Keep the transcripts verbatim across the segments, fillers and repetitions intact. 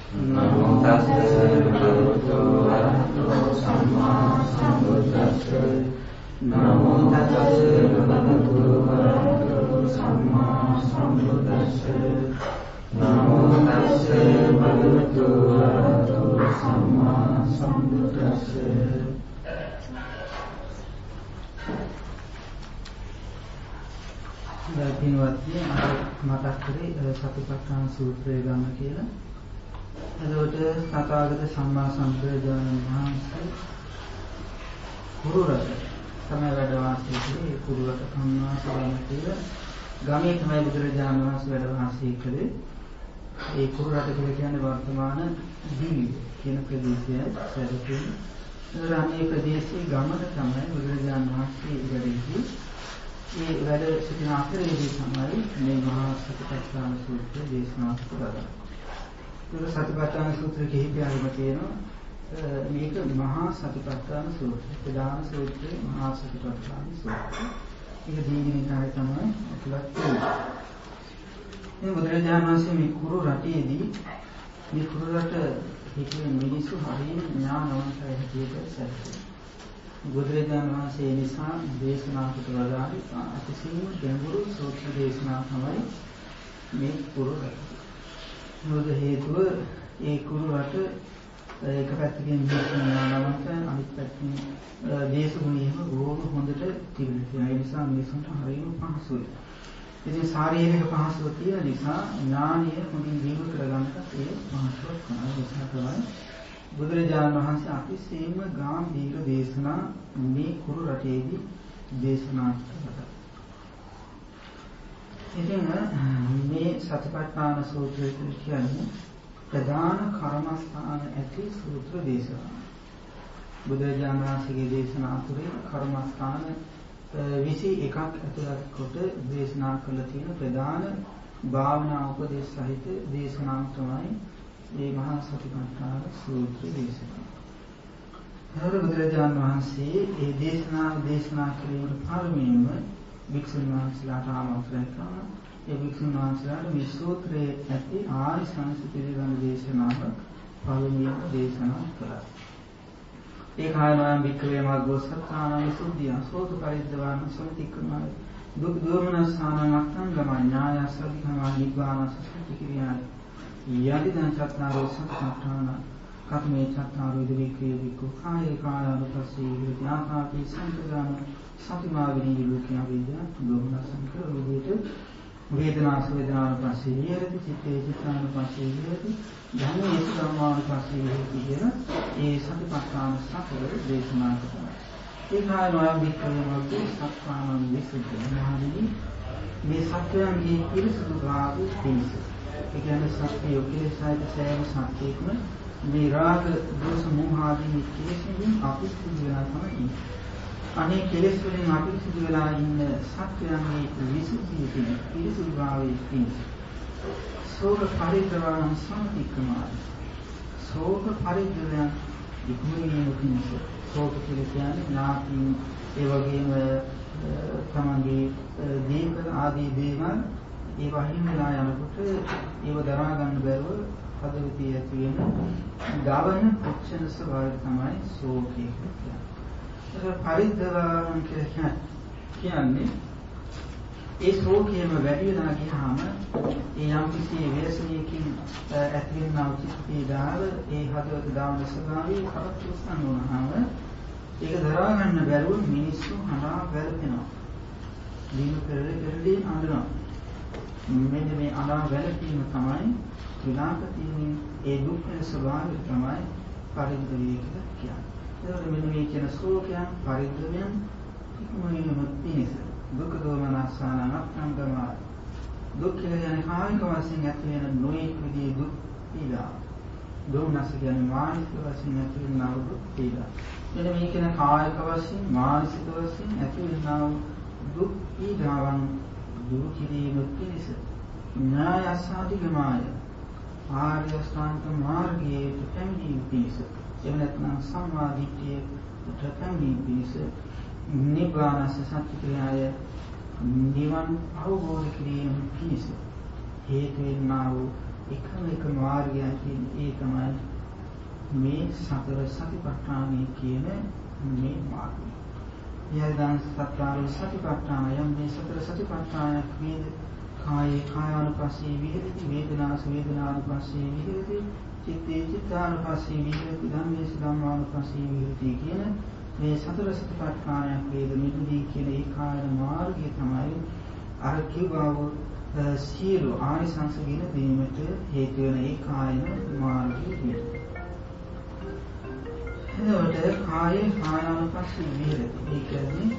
නමෝ තස්ස භගවතු වරහතෝ සම්මා සම්බුද්දස්ස නමෝ තස්ස භගවතු වරහතෝ සම්මා සම්බුද්දස්ස නමෝ තස්ස භගවතු වරහතෝ සම්මා සම්බුද්දස්ස. පින්වත්නි මතක් කරේ සතිපට්ඨාන සූත්‍රය ගන්න කියලා. එතකොට තථාගත සම්මා සම්බුදුරජාණන් වහන්සේ කුරුරට තමයි වැඩ වාසය කළේ. කුරුරට කම්මාසවම කියලා ගමේ තමයි බුදුරජාණන් වහන්සේ වැඩ වාසය කළේ. ඒ කුරුරට කියලා කියන්නේ වර්තමාන දිවි කියන ප්‍රදේශයයි සැලකුවේ. ඒ ප්‍රදේශයේ ගමන තමයි බුදුරජාණන් වහන්සේ වැඩ සිටියේ. මේ වැඩ සිටින අතරේදී තමයි මේ මහා සතිපට්ඨාන සූත්‍රය දේශනා කරලා. ඒක සතිපට්ඨාන සූත්‍ර කිහිපයක්ම තියෙනවා. මේක මහා සතිපට්ඨාන සූත්‍රය. ප්‍රධාන සූත්‍රය මහා සතිපට්ඨාන සූත්‍රය. ඒක දීගණිකාවේ තමයි අතුලත් තියෙන්නේ. මේ බුදුරජාණන් වහන්සේ මේ කුරු රටේදී මේ කුරු රට හිටිය මිනිස්සු හරියට ඥානවන්තයි හැටියට සැලකුවා. බුදුරජාණන් වහන්සේ නිසා දේශනා කොට වදාළේ අතිශයින්ම ගැඹුරු සූත්‍ර දේශනා තමයි මේ කුරු රට. මොකද හේතුව ඒ කුරු රට එක පැත්තකින් ඥානවන්ත අනිත් පැත්තකින් දේශගුණීයම ඕක හොඳට තිබුණා. ඒ නිසා මිනිසුන්ට හරියම පහසුයි. ඉතින් ශාරීරික පහසුව තියෙන නිසා ඥානීය හොඳින් ජීවත් කරගන්නත් ඒ පහසුවක් තමයි. නිසා තමයි බුදුරජාණන් වහන්සේ අතිශයින්ම ගාම්භීර දේශනා මේ කුරු රටේදී දේශනා කළා. ඉතින් මේ සතිපට්ඨාන සූත්‍රය කියන්නේ ප්‍රධාන කර්මස්ථාන ඇති සූත්‍ර දේශනා. බුදුරජාණන් වහන්සේගේ දේශනා තුළින් කර්මස්ථාන විසි එකක් ඇතුළත් කොට දේශනා කළ තියෙන ප්‍රධාන භාවනා උපදේශ සහිත දේශනාව තමයි මේ මහා සතිපට්ඨාන සූත්‍ර දේශනාව. හතර බුදුරජාණන් වහන්සේ මේ දේශනාව දේශනා කිරීමට පළමුවෙන්ම භික්ෂුන් වහන්සේලාට ආමන්ත්‍රණය කළා. ඒ භික්ෂුන් වහන්සේලාට මේ සූත්‍රයේ ඇති ආනිසංස පිළිබඳ දේශනාව පළමුවෙන්ම දේශනා කළා. ඒ කායනායම් භික්ඛවේ මග්ගෝසත්තානං සුද්ධිය සෝත පරිද්දවාන සම්තික්‍රමයි දුක් දෝමනස්සානං අත්තංගම ඥායසද්ධිකම නිබ්බානස සුද්ධිකිරියයි යදි දං චත්තාරෝ සත්තාන කත්මේ චත්තාරෝ දිවිකේ විකු කායේ කායනුපස්සී විද්‍යාපාපී සංකදාන සතිමා විනී ලෝකයා විද්‍යා දෝමනසංකර විදියට වේදනාස වේදනානුපස්සී විහෙරති චිත්තේ චිත්තානුපස්සී විහෙරති ධම්මේ ධම්මානුපස්සී විහෙරති කියන ඒ සතිපට්ඨාන සතර දේශනා කරනවා. ඒ කායනායම් භික්ඛවේ මග්ගෝසත්තානං විසුද්ධිය මහණෙනි මේ සත්‍යයන්ගේ පිරිසුදු භාවය පිණිස ඒ කියන්නේ සත්‍ය යෝගීසයිත සෑම සත්‍යයක්ම මේ රාග දෝෂ මෝහ ආදී කෙලෙස්ෙන් අපිරිසුදු වෙලා තමයි. අනේ කෙලෙස් වලින් අපිරිසුදු වෙලා ඉන්න සත්‍යයන්ගේ විසුද්ධිය පිණිස පිරිසුදු භාවය පිණිස සෝක පරිද්‍රවණ සම්තික්‍රමයි. සෝක පරිද්‍රවණ ඉක්මනින් පිණිස සෝක කියන්නේ ඥාති ඒ වගේම තමන්ගේ දීක ආදී දේවල් ඒ වහින්නලා යනකොට ඒව දරා ගන්න බැරුව හදවතේ ඇති වෙන ගවන පුච්චන ස්වභාවය තමයි ශෝකය කියන්නේ. ඒක පරිද්දවන කියන්නේ ඒ ශෝකයම වැඩි වෙනවා ගියාම ඒ යම් කිසි වේසනයකින් ඇති වෙනා චිත්ත පීඩාව ඒ හදවත දාන ස්වභාවය කරත් උස්සන් වුණාම ඒක දරා ගන්න බැරුව මිනිස්සු හරහා වැළපෙනවා. දීන පෙරේ පෙරදී අඬනවා. මෙන්න මේ අනා වැළපීම තමයි විනාශ තියෙන ඒ දුක් වෙන ස්වභාවය තමයි පරිද්දවය කියලා කියන්නේ. ඒකට මෙන්න මේ කියන ශෝකයන් පරිද්දවයන් ඉක්මනින්ම පිණිස දුක් දෝමනස්සාන අත්ංගම දුක් කියන්නේ කායික වශයෙන් ඇති වෙන නොයෙක් විදිහේ දුක් පීඩා. දෝමනස්ස කියන්නේ මානසික වශයෙන් ඇති වෙනා දුක් පීඩා. මෙන්න මේ කියන කායික වශයෙන් මානසික වශයෙන් ඇති වෙනා දුක් පීඩාවන් දුරු කිරීම පිණිස ඥාය අසාධිගමාය ආර්ය අෂ්ටාංග මාර්ගයේ පැමිණීම පිණිස එහෙම නැත්නම් සම්මා දිට්ඨියට පැමිණීම පිණිස නිබ්බානස සත්‍ය ක්‍රියාය නිවන් අවබෝධ කිරීම පිණිස හේතු වෙනා වූ එකම එක මාර්ගයක් තියෙන ඒ තමයි මේ සතර සතිපට්ඨානය කියන මේ මාර්ගය. යයන් සතර සතිපට්ඨානය මේ සතර සතිපට්ඨානය වේද කායේ කායානුපස්සී විහෙරති වේදනාස වේදනානුපස්සී විහෙරති චිත්තේ චිත්තානුපස්සී විහෙරති ධම්මේ ධම්මානුපස්සී විහෙරති කියන මේ සතර සතිපට්ඨානයක් වේද මෙතනදී කියන ඒ කායන මාර්ගය තමයි අර කිව්වව සියලු ආනිසංස ගැන දීමට හේතු වෙන ඒ කායන මාර්ගය කියන්නේ. එතකොට කායේ කායානුපස්සී විහෙරති. ඒ කියන්නේ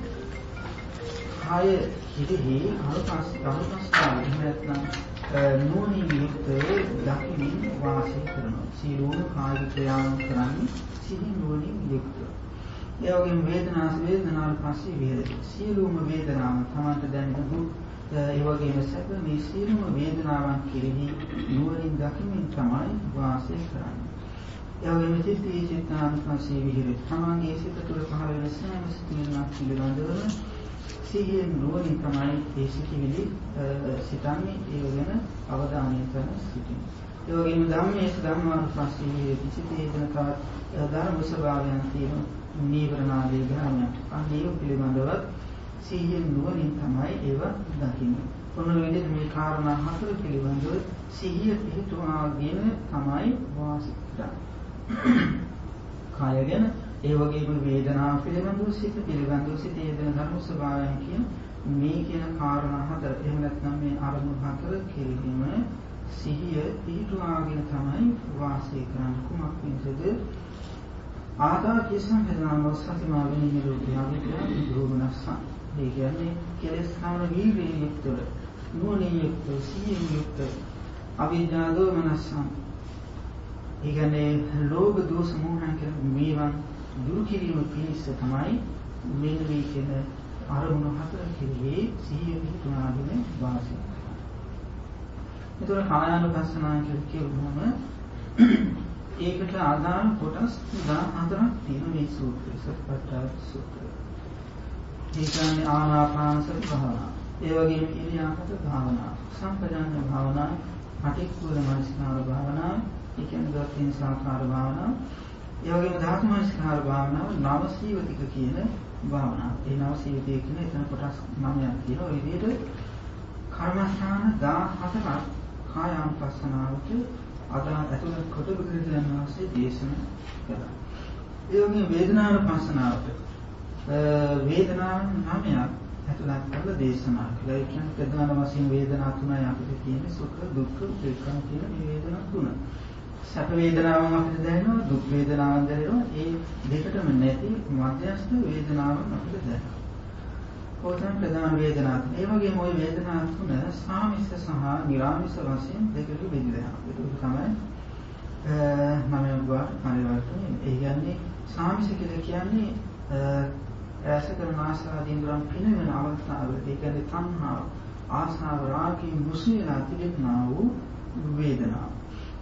කාය හිතෙහි අනුපස්ස අනුපස්සාව නැත්නම් නෝනින් යුක්ත දකිමින් වාසය කරනවා. සියලුම කාය ක්‍රියාවන් කරන්නේ සිහි නෝනින් යුක්තව. ඒ වගේම වේදනාස වේදනානුපස්සී විහෙරති. සියලුම වේදනාවන් තමන්ට දැනෙන දුක් ඒ වගේම සැප මේ සියලුම වේදනාවන් කෙරෙහි නුවණින් දකිමින් තමයි වාසය කරන්නේ. ඒ වගේම චිත්තී චිත්තානුපස්සී විහෙරති. තමන්ගේ සිත තුළ පහළ වෙන සෑම සිතිවිල්ලක් පිළිබඳව සිහියෙන් නුවණින් තමයි ඒ සිතිවිලි සිතන්නේ ඒ වෙන අවධානය කරන සිටින්නේ. ඒ වගේම ධම්මේ ධම්මානුපස්සී විහෙරති. සිතේ වෙන තවත් ධර්ම ස්වභාවයන් තියෙන නීවරණාදී ධර්මයන් අනේව පිළිබඳව සිහියෙන් නුවණින් තමයි ඒව දකින්නේ. කොන විදිහට මේ කාරණා හතර පිළිබඳව සිහිය පිහිටුවාගෙන තමයි වාසය කරන්නේ. කාය ගැන ඒ වගේම වේදනාව පිළිබඳව සිත පිළිබඳව සිතේ යෙදෙන ධර්ම ස්වභාවයන් කියන මේ කියන කාරණා හතර එහෙම නැත්නම් මේ අරමුණු හතර කෙරෙහිම සිහිය පිහිටුවාගෙන තමයි වාසය කරන්නේ. කුමක් පිණිසද? ආදා කිසම් හදනාම සතිමා විනීම රූපයන් විද්‍රෝමනස්ස. ඒ කියන්නේ කෙලෙස් ස්ථාන වීර්යයෙන් යුක්තව නුවණින් යුක්තව සිහියෙන් යුක්තව අවිද්‍යා දෝමනස්සං. ඒ කියන්නේ ලෝභ දෝෂ මෝහයන් කියන මේවන් දුරු කිරීම පිණිස තමයි මේ මේ කියන අරමුණු හතර කෙරෙහි සිහිය පිහිටුවාගෙන වාසය කරන්නේ. ඒතර කායානුපස්සනා කියනම ඒකට ආදාන කොටස් හතරක් තියෙන මේ සූත්‍රය සත්පට්ඨාන සූත්‍රය. ඒ කියන්නේ ආනාපාන සති භාවනාව. ඒ වගේම ඉරියාපත භාවනාව, සම්පජාඤ්ඤ භාවනාව, පටික්කුල මනස්කාර භාවනාව, ඒ කියන්නේ දර්ශන සාකාර භාවනාව. ඒ වගේම ධාතු මනස්කාර භාවනාව, නව සීවතික කියන භාවනාව. ඒ නව සීවතික කියන එතන කොටස් නවයක් තියෙනවා. ඒ විදිහට කර්මස්ථාන දහහතරක් කායානුපස්සනාවට අදාළ ඇතුළත් කොට බුදුරජාණන් වහන්සේ දේශනා කළා. ඒ වගේම වේදනානුපස්සනාවට වේදනාවන් නවයක් ඇතුළත් කරලා දේශනා කළා. ඒ කියන්නේ ප්‍රධාන වශයෙන් වේදනා තුනයි අපිට තියෙන්නේ සුඛ, දුක්ඛ, උපේක්ඛා කියන මේ වේදනා තුන. සැප වේදනාවන් අපිට දැනෙනවා, දුක් වේදනාවන් දැනෙනවා. ඒ දෙකටම නැති මධ්‍යස්ථ වේදනාවන් අපිට දැනෙනවා. කොතන ප්‍රධාන වේදනා තුන. ඒ වගේම ওই වේදනා තුන සාමිස සහ නිරාමිස වශයෙන් දෙකට බෙදලා. ඒක තමයි මම ඔබට පරිවර්තනය. ඒ කියන්නේ සාමිස කියලා කියන්නේ ඇස කරන ආසාදීන් පිනවන අවස්ථාව. ඒ කියන්නේ තණ්හාව, ආසාව, රාගී මුසීලා තිබෙනා වූ වේදනාව.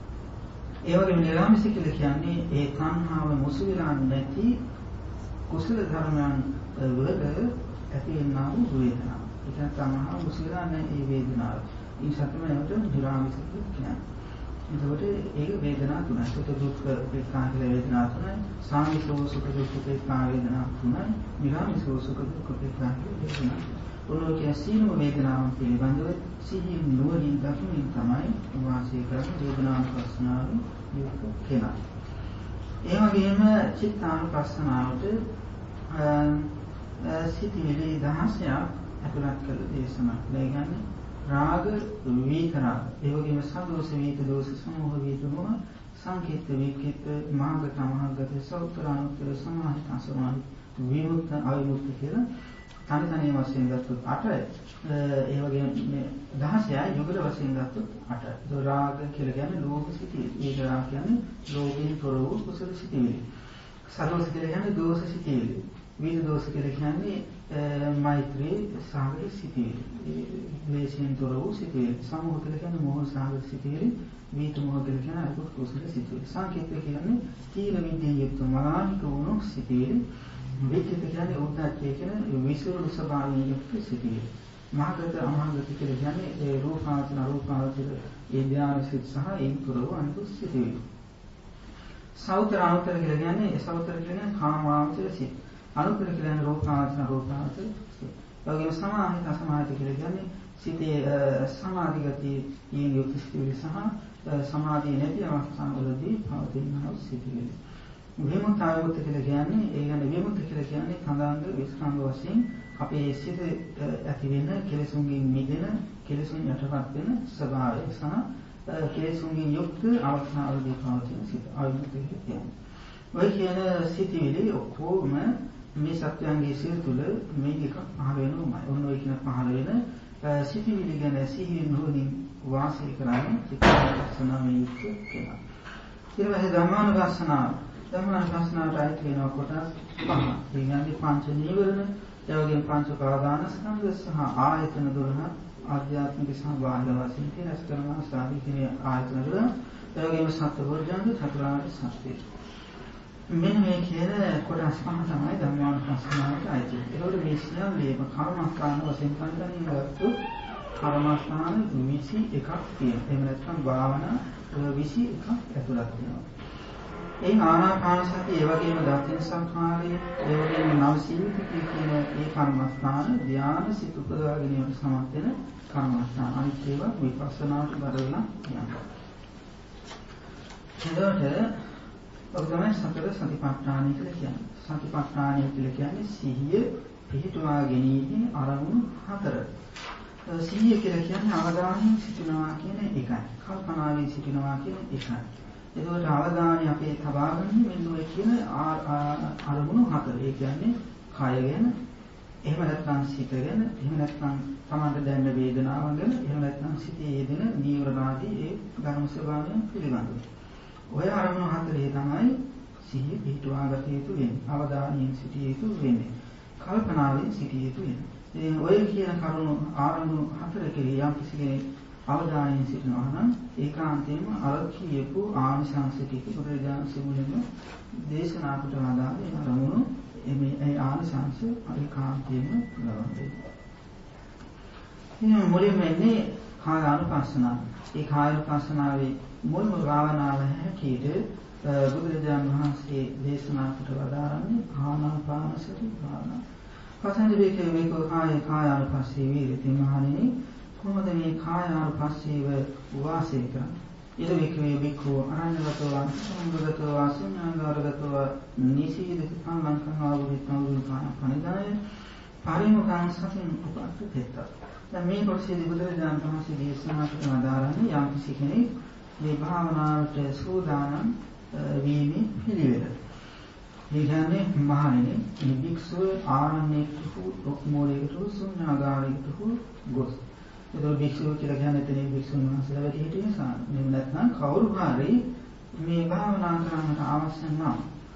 ඒ වගේම නිරාමිස කියලා කියන්නේ ඒ තණ්හාව මුසීලා නැති කුසල ධර්මයන් වල ඇතිවෙනා වූ වේදනාව. ඒ කියන්නේ තණ්හාව මුසීලා නැති වේදනාව. ඒ සත්‍යමයට නිරාමිස කියන්නේ. එතකොට ඒක වේදනා තුනයි. සුඛ දුක්ඛ උපේක්ඛා කියලා වේදනා තුනයි. සාමිසෝ සුඛ දුක්ඛ උපේක්ඛා වේදනා තුනයි. නිරාමිසෝ සුඛ දුක්ඛ උපේක්ඛා වේදනා. ඔනෝකේ සීල වේදනාවන් පිළිබඳව සිහිය නුවණින් දකිමින් තමයි වාසය කරන වේදනානුපස්සනාවේ යුක්ත කෙනා. ඒ වගේම චිත්තානුපස්සනාවට සිතිවිලි දහසක් ඇතුළත් කළ දේශනා කළා. ඒ රාග විතරක්. ඒ වගේම සදෝෂ වේත දෝෂ සමෝහ වේත මොහ සංකේත විකේත මාර්ග තමහගත සෞතරානුත්තර සමාහිත සමාහිත විමුක්ත අවිමුක්ත කියලා තනි තනි වශයෙන් ගත්තොත් අටයි. ඒ වගේම මේ දහසයි යුගල වශයෙන් ගත්තොත් අටයි. ඒ රාග කියලා කියන්නේ ලෝභ සිතිවිලි. ඒක රාග කියන්නේ ලෝභයෙන් තොර වූ කුසල සිතිවිලි. සදෝෂ කියලා කියන්නේ දෝෂ සිතිවිලි. වේද දෝෂ කියලා කියන්නේ මෛත්‍රී සාගර සිටිවිලි. ද්වේෂයෙන් තොර වූ සිටිවිලි. සමෝහ කියලා කියන්නේ මොහ සාගර සිටිවිලි. වීත මොහ කියලා කියන්නේ අකුසල කුසල සිටිවිලි. සංකේත කියන්නේ තීන විද්‍යෙන් යුක්ත මනානික වුණු සිටිවිලි. විකේත කියන්නේ උද්දච්චය කියන විසිරුණු ස්වභාවයෙන් යුක්ත සිටිවිලි. මහගත අමහගත කියලා කියන්නේ ඒ රූපාවචන අරූපාවචන ඒ ධ්‍යාන සිත් සහ ඒන් පුරව අනිකුත් සිටිවිලි. සෞතර අනුතර කියලා කියන්නේ ඒ සෞතර කියන්නේ කාමාවචර සිත්. අනුතර කියන්නේ රූපාවචන අරූපාවචන සිත්. ඒ වගේම සමාහිත අසමාහිත කියලා කියන්නේ සිතේ සමාධි ගතියෙන් යුක්ත සිටිවිලි සහ සමාධිය නැති අවස්ථාවලදී පවතිනා සිටිවිලි. විමුක්තාවුත් කියලා කියන්නේ ඒ කියන්නේ විමුක්ත කියලා කියන්නේ කඳාංග විස්කම්භ වශයෙන් අපේ සිත ඇති වෙන කෙලෙසුන්ගෙන් මිදෙන කෙලෙසුන් යටපත් වෙන ස්වභාවය සහ කෙලෙසුන්ගෙන් යුක්ත අවස්ථාවලදී පවතින සිත ආයුක්ත කියන්නේ. ඔය කියන සිටිවිලි ඔක්කොම මේ සත්‍යයන්ගේ සිත තුළ මේ එක පහළ වෙනවමයි. ඔන්න ඔය කියන පහළ වෙන සිටිවිලි ගැන සිහියෙන් නුවණින් වාසය කරන්නේ චිත්තසනාවේ යුක්ත කෙනා. ඊට පස්සේ ධම්මානුපස්සනාව ධම්මානුපස්සනාවට අයිති වෙන කොටස් පහ. ඒ කියන්නේ පංච නීවරණ, ඒ වගේම පංච උපාදානස්කන්ධ සහ ආයතන දොළහ ආධ්‍යාත්මික සහ බාහිර වශයෙන් තියෙන ස්කරණ සාධි කියන ආයතන වල, ඒ වගේම සත්වෝර්ජංග චතුරාර්ය සත්‍ය. මෙන්න මේ කියන කොටස් පහ තමයි ධම්මානුපස්සනාවට අයිති. ඒකවල මේ සියල්ලම කර්මස්ථාන වශයෙන් පරිගණනය කරද්දී කර්මස්ථාන විසි එකක් තියෙනවා. එහෙම නැත්නම් භාවනා විසි එකක් ඇතුළත් වෙනවා. ඒ ආනාපාන සතිය, ඒ වගේම දර්ශන සංඛාරය, ඒ වගේම නවසීවිතී කියන ඒ කර්මස්ථාන ධ්‍යාන සිත උපදවා ගැනීමට සමත් වෙන කර්මස්ථාන. අනිත් ඒවා විපස්සනාට බරවලා යනවා. එතකොට ඔබ තමයි සතර සතිපට්ඨානය කියලා කියන්නේ. සතිපට්ඨානය කියලා කියන්නේ සිහිය පිහිටුවා ගැනීමේ අරමුණු හතර. සිහිය කියලා කියන්නේ අවධානයෙන් සිටිනවා කියන එකයි. කල්පනාවෙන් සිටිනවා කියන එකයි. ඒකට අවධානය අපේ තබා ගන්න මෙන්න ඔය කියන අරමුණු හතර. ඒ කියන්නේ කය ගැන, එහෙම නැත්නම් සිත ගැන, එහෙම නැත්නම් තමන්ට දැනෙන වේදනාව ගැන, එහෙම නැත්නම් සිතේ යෙදෙන නීවරණ ආදී ඒ ධර්ම ස්වභාවයන් පිළිබඳව. ඔය අරමුණු හතරේ තමයි සිහිය පිටුවා ගත යුතු වෙන්නේ. අවධානයෙන් සිටිය යුතු වෙන්නේ. කල්පනාවෙන් සිටිය යුතු වෙන්නේ. ඒ ඔය කියන කරුණු ආරමුණු හතර කෙරෙහි යම් කිසි කෙනෙක් අවධානයෙන් සිටිනවා නම් ඒකාන්තයෙන්ම අර කියපු ආනිසංස ටික බුදුරජාණන් සිමුලින්ම දේශනා කොට ආදානේ අරමුණු මේ ඒ ආනිසංස ඒකාන්තයෙන්ම ලබන්නේ. ඉතින් මුලින්ම එන්නේ කායානුපස්සනාව. ඒ කායානුපස්සනාවේ මුල්ම භාවනාව හැටියට බුදුරජාණන් වහන්සේ දේශනා කොට වදාරන්නේ ආනාපාන සති භාවනාව. පසන්දි වේකේ වේකෝ කාය කායානුපස්සී වීරති මහණෙනි, කොහොමද මේ කායානුපස්සීව වාසය කරන්නේ? ඊට වේකේ වේකෝ අරණ්‍යගතව සම්බුදතව වාසනාගාරගතව නිසීදක සම්ලංකම් ආවුදිතම දුකාන පණිදාය පරිමුඛං සතින් උපත්ථිත. දැන් මේ කොටසේදී බුදුරජාණන් වහන්සේ දේශනා කරන ආදාරන්නේ යම් කිසි කෙනෙක් මේ භාවනාවට සූදානම් වීමේ පිළිවෙල. ඒ කියන්නේ මහණෙනි, මේ භික්ෂුව ආරණ්‍යයට හෝ මොලේකට හෝ ශුන්‍යාගාරයකට හෝ ගොස්. ඒක භික්ෂුව කියලා කියන්නේ එතන භික්ෂුන් වහන්සේලා වැඩි හිටිය නිසා. මෙන්න නැත්නම් කවුරු හරි මේ භාවනා කරන්නට අවශ්‍ය නම්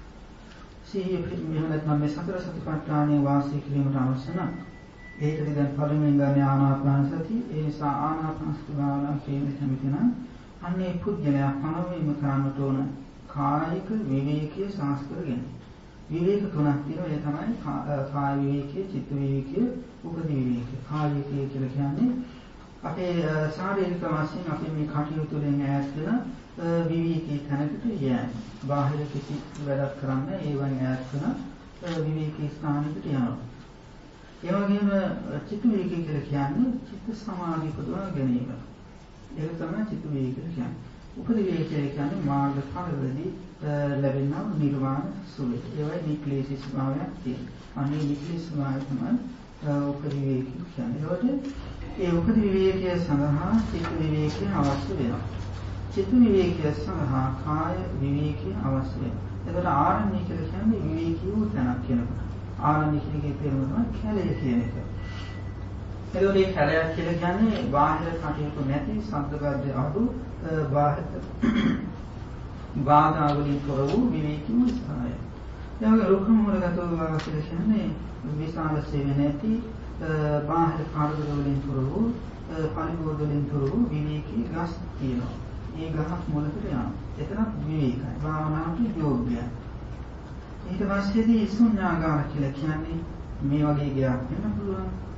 සිහිය මෙහෙම නැත්නම් මේ සතර සතිපට්ඨානයේ වාසය කිරීමට අවශ්‍ය නම් ඒකද දැන් පළමුවෙන් ගන්න ආනාපාන සතිය. ඒ නිසා ආනාපාන සති භාවනාව කියන කැමති නම් අන්නේ පුද්ගලයා පළමුවෙන්ම කරන්නට ඕන කායික විවේකයේ සංස්කරගෙන. විවේක තුනක් තියෙනවා. ඒ තමයි කාය විවේකයේ, චිත්ත විවේකයේ, උපදි විවේකයේ. කාය විවේකයේ කියලා කියන්නේ අපේ ශාරීරික වශයෙන් අපි මේ කටයුතු වලින් ඈත් වෙන විවේකී තැනකට යෑම. බාහිර කිසි වැඩක් කරන්න ඒවෙන් ඈත් වෙන විවේකී ස්ථානයකට යනවා. ඒ වගේම චිත්ත විවේකී කියලා කියන්නේ චිත්ත සමාධිය උපදවා ගැනීම. ඒක තමයි චිත්ත විවේකී කියන්නේ. උපදි විවේකී කියන්නේ මාර්ග ඵලවලදී ලැබෙනා නිර්වාණ සුවය. ඒවයි නික්ලේශී ස්වභාවයක් තියෙනවා. අනේ නික්ලේශී ස්වභාවය තමයි උපදි විවේකී කියන්නේ. ඒකට ඒ උපදි විවේකයේ සඳහා චිත්ත විවේකී අවශ්‍ය වෙනවා. චිත්ත විවේකයේ සඳහා කාය විවේකී අවශ්‍ය වෙනවා. ඒකට ආරණ්‍ය කියලා කියන්නේ විවේකී වූ තැනක් කියනකොට. ආරණ්‍ය කියන්නේ තේරුම තමයි කැලේ කියන එක. ඒකෝට මේ කැලයක් කියලා කියන්නේ බාහිර කටයුතු නැති සද්දගද්ද අඩු බාහිර බාධා වලින් තොර වූ විවේකී වූ ස්ථානය. එයාගේ රුක්ක මූලගතව වාසය කියන්නේ විශාල සේවය නැති බාහිර කාර්ය වලින් තොර වූ පරිබෝධ වලින් තොර වූ විවේකී ගස් තියෙනවා. ඒ ගහක් මුලකට යනවා. එතනත් විවේකයි. භාවනාවට යෝග්‍යයි. ඊට පස්සේදී ශුන්‍යාගාර කියලා කියන්නේ මේ වගේ ගයක් වෙන්න පුළුවන්.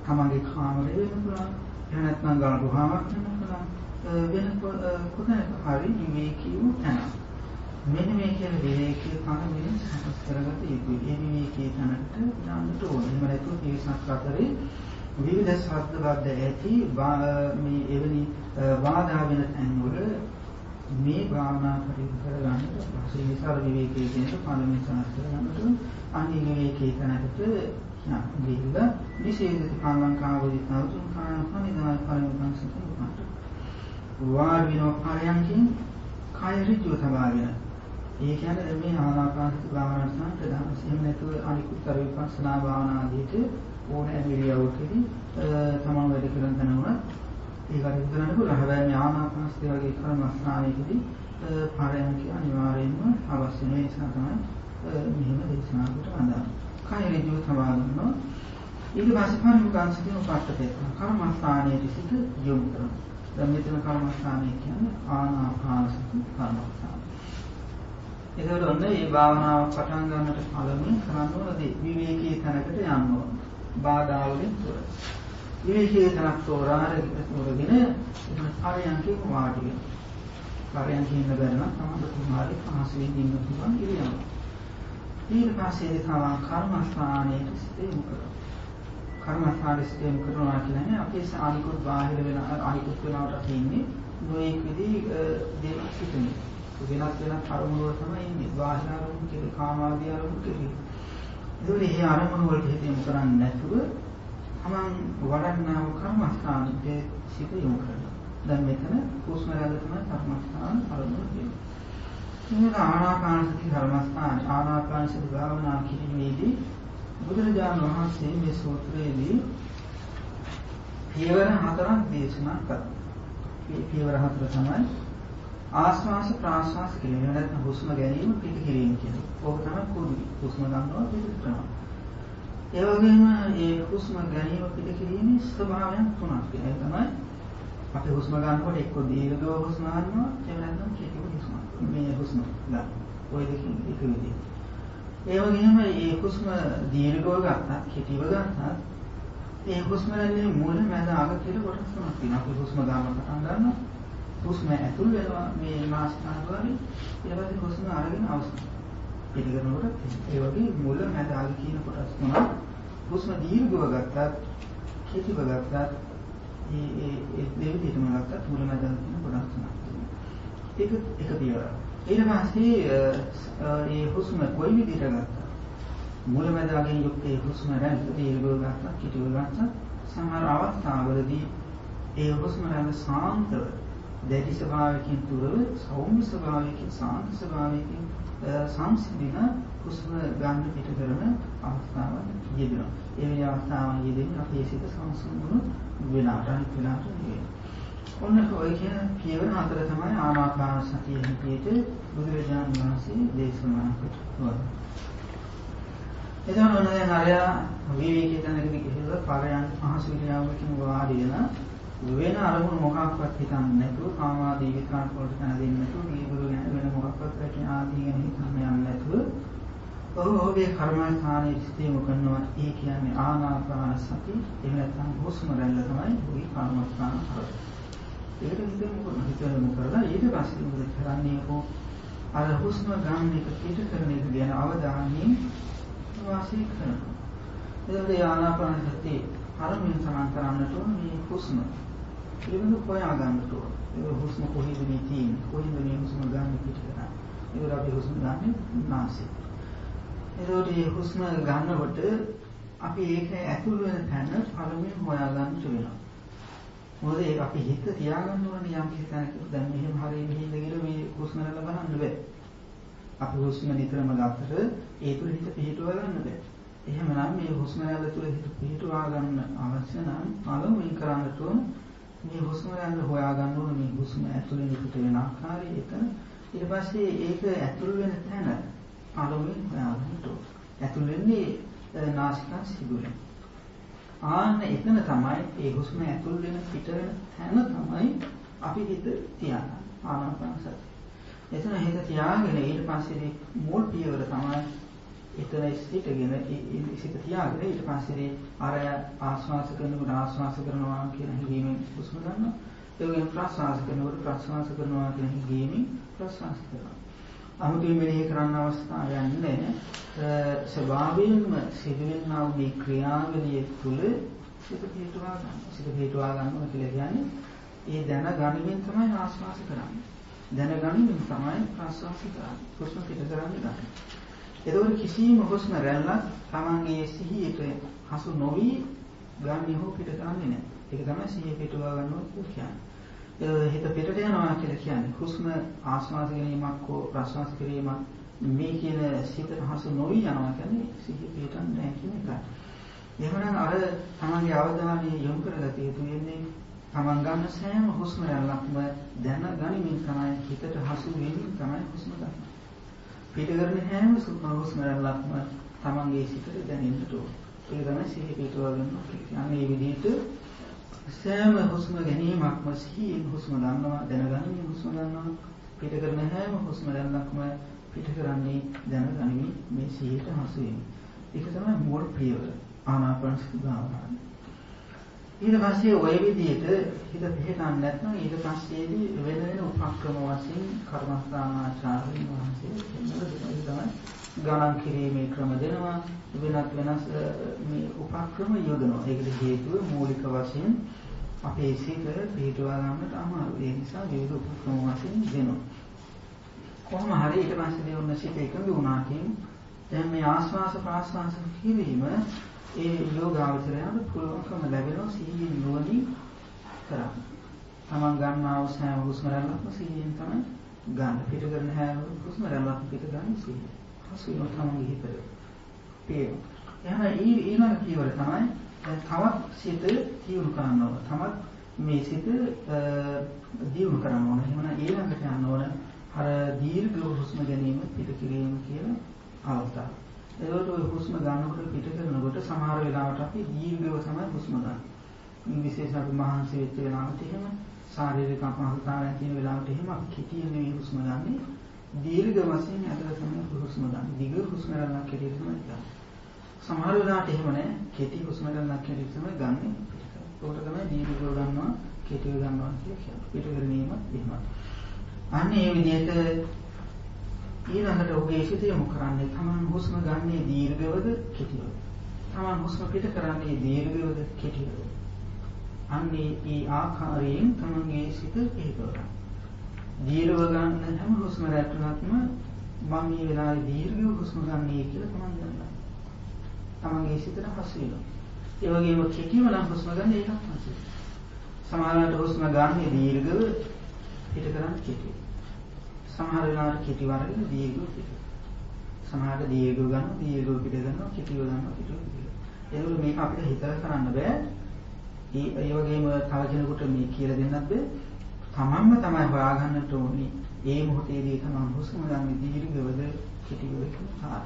තමන්ගේ කාමරේ වෙන්න පුළුවන්. එහෙම නැත්නම් ගල් ගුහාවක් වෙන්න පුළුවන්. වෙන කොතැනක හරි විවේකී වූ තැන. මෙන්න මේ කියන විවේකී කර්මයෙන් සකස් කරගත යුතුයි. ඒ විවේකී තැනට යන්නට ඕනේ. එහෙම නැත්නම් පිරිසක් අතරේ විවිධ ශබ්ද බද්ධ ඇති මේ එවැනි බාධා වෙන තැන්වල මේ භාවනා කටයුතු කරගන්නට පස්සේ විසර විවේකී කියන පළවෙනි සාස්ත්‍ර කරගන්නට අනිත් විවේකී තැනකට යන්න. ගිහිල්ලා විශේෂිත කාලංකාවදිතාව තුන් කාරණා නිදාන පරිවර්තන සිදුවන්නට. වාඩි වෙන කාර්යයන්කින් කාය ඍජුව තබාගෙන. ඒ කියන්නේ මේ ආනාපානසති භාවනාවට සම්ප්‍රදාන එහෙම නැතුව අනිකුත්තර විපස්සනා භාවනාදීට ඕනෑ විරියවකදී තමන් වැඩ කරන තැන උනත් ඒකට උදරන්න පුළුවන්. හැබැයි මේ ආනාපානසති වගේ කර්මස්ථානයේදී පාරයන්ක අනිවාර්යයෙන්ම අවශ්‍ය වෙන නිසා තමයි මෙහෙම දේශනාවකට වදාළේ. කාය ඍජුව තබාගන්නවා. ඊට පස්සේ පරිමුඛාංශකේ උපට්ඨපේ කර්මස්ථානයේ සිට යොමු කරනවා. දැන් මෙතන කර්මස්ථානය කියන්නේ ආනාපානසති කර්මස්ථානය. ඒකවල ඔන්න මේ භාවනාව පටන් ගන්නට පළමුවෙන් කරන්න ඕනදී විවේකී තැනකට යන්න ඕන. බාධා වලින් තොර. විවේකී තැනක් තෝරාගෙන තෝරගෙන එතන පරයන්කේ වාඩි වෙනවා. පරයන්කේ ඉන්න බැරි නම් තමයි කුමාරී පහසුවෙන් ඉන්න පුළුවන් ඉරියව්ව. ඊට පස්සේ තමයි කර්මස්ථානයේ සිට යොමු කරනවා. කර්මස්ථානයේ සිට යොමු කරනවා කියන්නේ අපේ සානිකුත් බාහිර වෙන අනිකුත් වෙනවට තියෙන්නේ නොඑක විදිහේ දේවල් සිටිනේ. වෙනත් වෙනත් අරමුණු වල තමයි ඉන්නේ. බාහිර අරමුණු කෙරේ කාමාදී අරමුණු කෙරේ. ඒකෝට මේ අරමුණු වලට හිත යොමු කරන්නේ නැතුව තමන් වඩන්නා වූ කර්මස්ථානයේ සිට යොමු කරනවා. දැන් මෙතන හුස්ම රැල්ල තමයි කර්මස්ථාන අරමුණ කියන්නේ. මේ ආනාපානසති කර්මස්ථාන ආනාපානසති භාවනා කිරීමේදී බුදුරජාණන් වහන්සේ මේ සූත්‍රයේදී පියවර හතරක් දේශනා කළා. මේ පියවර හතර තමයි ආස්වාස ප්‍රාස්වාස කියන නැත්නම් හුස්ම ගැනීම පිට කිරීම කියන්නේ. ඕක තමයි කුඩු. හුස්ම ගන්නවා පිට කරනවා. ඒ වගේම මේ හුස්ම ගැනීම පිට කිරීමේ ස්වභාවයන් තුනක් තියෙනවා. තමයි අපි හුස්ම ගන්නකොට එක්ක දීර්ඝව හුස්ම ගන්නවා, එහෙම නැත්නම් කෙටිව හුස්ම. මේ හුස්ම ගන්න. ඔය දෙකෙන් එක විදිහට. ඒ වගේම මේ හුස්ම දීර්ඝව ගත්තා, කෙටිව ගත්තා, ඒ හුස්ම රැල්ලේ මුල මැද අග කියලා කොටස් තුනක් තියෙනවා. අපි හුස්ම ගන්න පටන් ගන්නවා. හුස්ම ඇතුල් වෙනවා මේ නාසිකාග්‍රේ ඊට පස්සේ හුස්ම අරගෙන අවසන් පිළිගන්නකොට ඒ වගේ මුල මැද අග කියන කොටස් තුනක් හුස්ම දීර්ඝව ගත්තත් කෙටිව ගත්තත් ඒ ඒ ඒ දෙවිදිහටම ගත්තත් මුල මැද අග කියන කොටස් තුනක් ඒක එක පියවරක්. ඊට පස්සේ ඒ හුස්ම කොයි විදිහට ගත්තත් මුල මැද අගින් යුක්ත ඒ හුස්ම රැල්ල දීර්ඝව ගත්තත් කෙටිව ගත්තත් සමහර අවස්ථාවලදී ඒ හුස්ම රැල්ල සාන්තව දැඩි ස්වභාවයකින් තුරව සෞම්‍ය ස්වභාවයකින් සාන්ත ස්වභාවයකින් සංසිඳින හුස්ම ගන්න පිට කරන අවස්ථාවන් යෙදෙනවා. ඒ වෙන අවස්ථාවන් යෙදෙන්නේ අපේ සිත සංසුන්වන වෙලාවට අනිත් වෙලාවට නෙවෙයි. ඔන්න ඔය කියන පියවර හතර තමයි ආනාපාන සතිය හිතේට බුදුරජාණන් වහන්සේ දේශනා කළා. එතන ඔන්න දැන් අරයා විවේකී තැනකදී කියලා පාරයන් පහසු විද්‍යාවකින් වාඩි වෙන වෙන අරමුණු මොකක්වත් හිතන්නේ නැතුව කාමාදී විකාර වලට තන දෙන්නේ නැතුව දීගුරු ගැන වෙන මොකක්වත් රැකී ආදී ගැන හිතන්නේ නැතුව ඔහු ඔහුගේ කර්මස්ථානයේ සිටීම කරනවා. ඒ කියන්නේ ආනාපාන සති එහෙම නැත්නම් හුස්ම රැල්ල තමයි ඔහුගේ කර්මස්ථාන කරන්නේ. ඒකට හිතෙන්න මොකද හිතෙන්න කරලා ඊට පස්සේ මොකද කරන්නේ? ඔහු අර හුස්ම ගන්න එක පිට කරන එක ගැන අවධානයෙන් වාසය කරනවා. එතකොට ආනාපාන සති අරමුණ සමාන කරන්නට මේ හුස්ම ඉවුණු කොයා ගන්නට ඕන. ඒ හුස්ම කොහෙද මේ තියෙන්නේ? කොහෙද මේ හුස්ම ගන්න පිට කරන්නේ? ඒක අපි හුස්ම ගන්න නාසය. ඒකෝට මේ හුස්ම ගන්නකොට අපි ඒක ඇතුල් වෙන තැන පළමුවෙන් හොයා ගන්න වෙනවා. මොකද ඒක අපි හිත තියාගන්න ඕනේ යම් කිසි තැනක. දැන් මෙහෙම හරියට ගිහිල්ලා මේ හුස්ම රැල්ල බලන්න බෑ. අපි හුස්ම නිතරම ගන්නට ඒ තුල හිත පිහිටුව ගන්න බෑ. එහෙමනම් මේ හුස්ම රැල්ල තුල හිත පිහිටුවා ගන්න අවශ්‍ය නම් පළමුවෙන් කරන්නට ඕන මේ හුස්ම රැල්ල හොයා ගන්න ඕන මේ හුස්ම ඇතුලෙන් පිට වෙන ආකාරය එතන. ඊට පස්සේ ඒක ඇතුල් වෙන තැන පළමුවෙන් හොයා ගන්න ඕන. ඇතුල් වෙන්නේ නාසිකා සිදුරෙන්. ආන්න එතන තමයි ඒ හුස්ම ඇතුල් වෙන පිට වෙන තැන තමයි අපි හිත තියාගන්න ආනාපාන සතිය. එතන හිත තියාගෙන ඊට පස්සේ මුල් පියවර තමයි එතන සිටගෙන සිට තියාගෙන ඊට පස්සේ අර ආශ්වාස කරනකොට ආශ්වාස කරනවා කියන හැඟීමෙන් හුස්ම ගන්නවා. ඒ වගේම ප්‍රශ්වාස කරනකොට ප්‍රශ්වාස කරනවා කියන හැඟීමෙන් ප්‍රශ්වාස කරනවා. අමුතුවෙන් මෙනෙහි කරන්න අවස්ථාවක් නැහැ. ස්වභාවයෙන්ම සිදුවෙනා වූ මේ ක්‍රියාවලිය තුළ සිත පිටුවා ගන්න. සිත පිටුවා ගන්නවා කියලා කියන්නේ ඒ දැනගැනීමෙන් තමයි ආශ්වාස කරන්නේ. දැනගැනීමෙන් තමයි ප්‍රශ්වාස කරන්නේ. හුස්ම පිට කරන්නේ නැහැ. ඒකෝර කිසිම හුස්ම රැල්ලක් තමන්ගේ සිහියට හසු නොවි ගන්න හෝ පිට කරන්නේ නැහැ. ඒක තමයි සිහිය පිටුවා ගන්නවා කියන්නේ. හිත පිටට යනවා කියලා කියන්නේ හුස්ම ආශ්වාස කිරීමක් හෝ ප්‍රශ්වාස කිරීමක් මේ කියන සිතට හසු නොවි යනවා කියන්නේ සිහිය පිටන්නේ නැහැ කියන එකයි. එහෙනම් අර තමන්ගේ අවධානය යොමු කරගත යුතු වෙන්නේ තමන් ගන්න සෑම හුස්ම රැල්ලක්ම දැනගනිමින් තමයි හිතට හසු වෙමින් තමයි හුස්ම ගන්න. පිට කරන හැම හුස්ම රැල්ලක්ම තමන්ගේ සිතට දැනෙන්න ඕන. ඒක තමයි සිහිය පිටුවා ගන්නවා කියන්නේ. මේ විදිහට සෑම හුස්ම ගැනීමක්ම සිහියෙන් හුස්ම ගන්නවා දැනගනිමින් හුස්ම ගන්නවා. පිට කරන හැම හුස්ම රැල්ලක්ම පිට කරන්නේ දැනගනිමින් මේ සිහියට හසු වෙමින්. ඒක තමයි මූල පියවර ආනාපානසති භාවනාව. ඊට පස්සේ ওই විදිහට හිත පිටන්න නැත්නම් ඊට පස්සේදී වෙන වෙන උපක්‍රම වශයෙන් කර්මස්ථානාචාර්යන් වහන්සේ තමයි ගණන් කිරීමේ ක්‍රම දෙනවා වෙනත් වෙනස් මේ උපක්‍රම යොදනවා. ඒකට හේතුව මූලික වශයෙන් අපේ සිත පිටවා ගන්නට අමාරුයි. ඒ නිසා විවිධ උපක්‍රම වශයෙන් දෙනවා. කොහොම හරි ඊට පස්සේ දෙවන්න සිත එකඟ වුණාකින් දැන් මේ ආස්වාස ප්‍රාස්වාස කිරීම ඒ යෝගාවචරයට පුළුවන්කම ලැබෙනවා සිහියෙන් නුවණින් කරන්න. තමන් ගන්නා වූ සෑම හුස්ම රැල්ලක්ම සිහියෙන් තමයි ගන්න. පිට කරන හැම හුස්ම රැල්ලක්ම පිට ගන්න සිහියෙන්. හසු වෙනවා තමන්ගේ හිතට. පේන. එහෙනම් ඊළඟ පියවර තමයි තවත් සිත දියුණු කරන්න ඕන. තමත් මේ සිත දියුණු කරන්න ඕන. එහෙනම් ඊළඟට යන්න ඕන අර දීර්ඝ හුස්ම ගැනීම පිට කිරීම කියන අවස්ථාව. ඒකට ඔය හුස්ම ගන්නකොට පිට කරනකොට සමහර වෙලාවට අපි දීර්ඝව තමයි හුස්ම ගන්න. විශේෂයෙන් අපි මහන්සි වෙච්ච වෙලාවට එහෙම ශාරීරික අපහසුතාවයන් තියෙන වෙලාවට එහෙම අපි කෙටියෙන් මේ හුස්ම ගන්න. දීර්ඝ වශයෙන් ඇතුළත තමයි හුස්ම ගන්න. දිග හුස්ම ගන්නක් කෙටියෙන් තමයි ගන්න. සමහර වෙලාවට එහෙම නැහැ. කෙටි හුස්ම ගන්නක් කෙටියෙන් තමයි ගන්න. ඒකට තමයි දීර්ඝව ගන්නවා කෙටිව ගන්නවා කියලා කියන්නේ. පිට කරණීමත් එහෙමයි. අන්න ඒ විදිහට ඊළඟට ඔහුගේ සිත යොමු කරන්නේ තමන් හුස්ම ගන්නේ දීර්ඝවද කෙටිවද? තමන් හුස්ම පිට කරන්නේ දීර්ඝවද කෙටිවද? අන්නේ ඒ ආකාරයෙන් තමන්ගේ සිත පිටවනවා. දීර්ඝව ගන්න හැම හුස්ම රැල්ලක්ම මම මේ වෙලාවේ දීර්ඝව හුස්ම ගන්නේ කියලා තමන් දන්නවා. තමන්ගේ සිතට හසු වෙනවා. ඒ වගේම කෙටිව නම් හුස්ම ගන්න ඒකත් හසු වෙනවා. සමහරවිට හුස්ම ගන්නේ දීර්ඝව පිට කරන්නේ කෙටිව. සමහර වෙලාවට කෙටි වර්ගන දීර්ඝව පිට. සමහරට දීර්ඝව ගන්න දීර්ඝව පිට ගන්නවා කෙටිව ගන්නවා කෙටිව පිට. ඒක මේක අපිට හිතලා කරන්න බෑ. ඒ ඒ වගේම තව කෙනෙකුට මේ කියලා දෙන්නත් බෑ. තමන්ම තමයි හොයාගන්නට ඕනේ. ඒ මොහොතේදී තමන් හුස්ම ගන්න දීර්ඝවද කෙටිවද කියලා.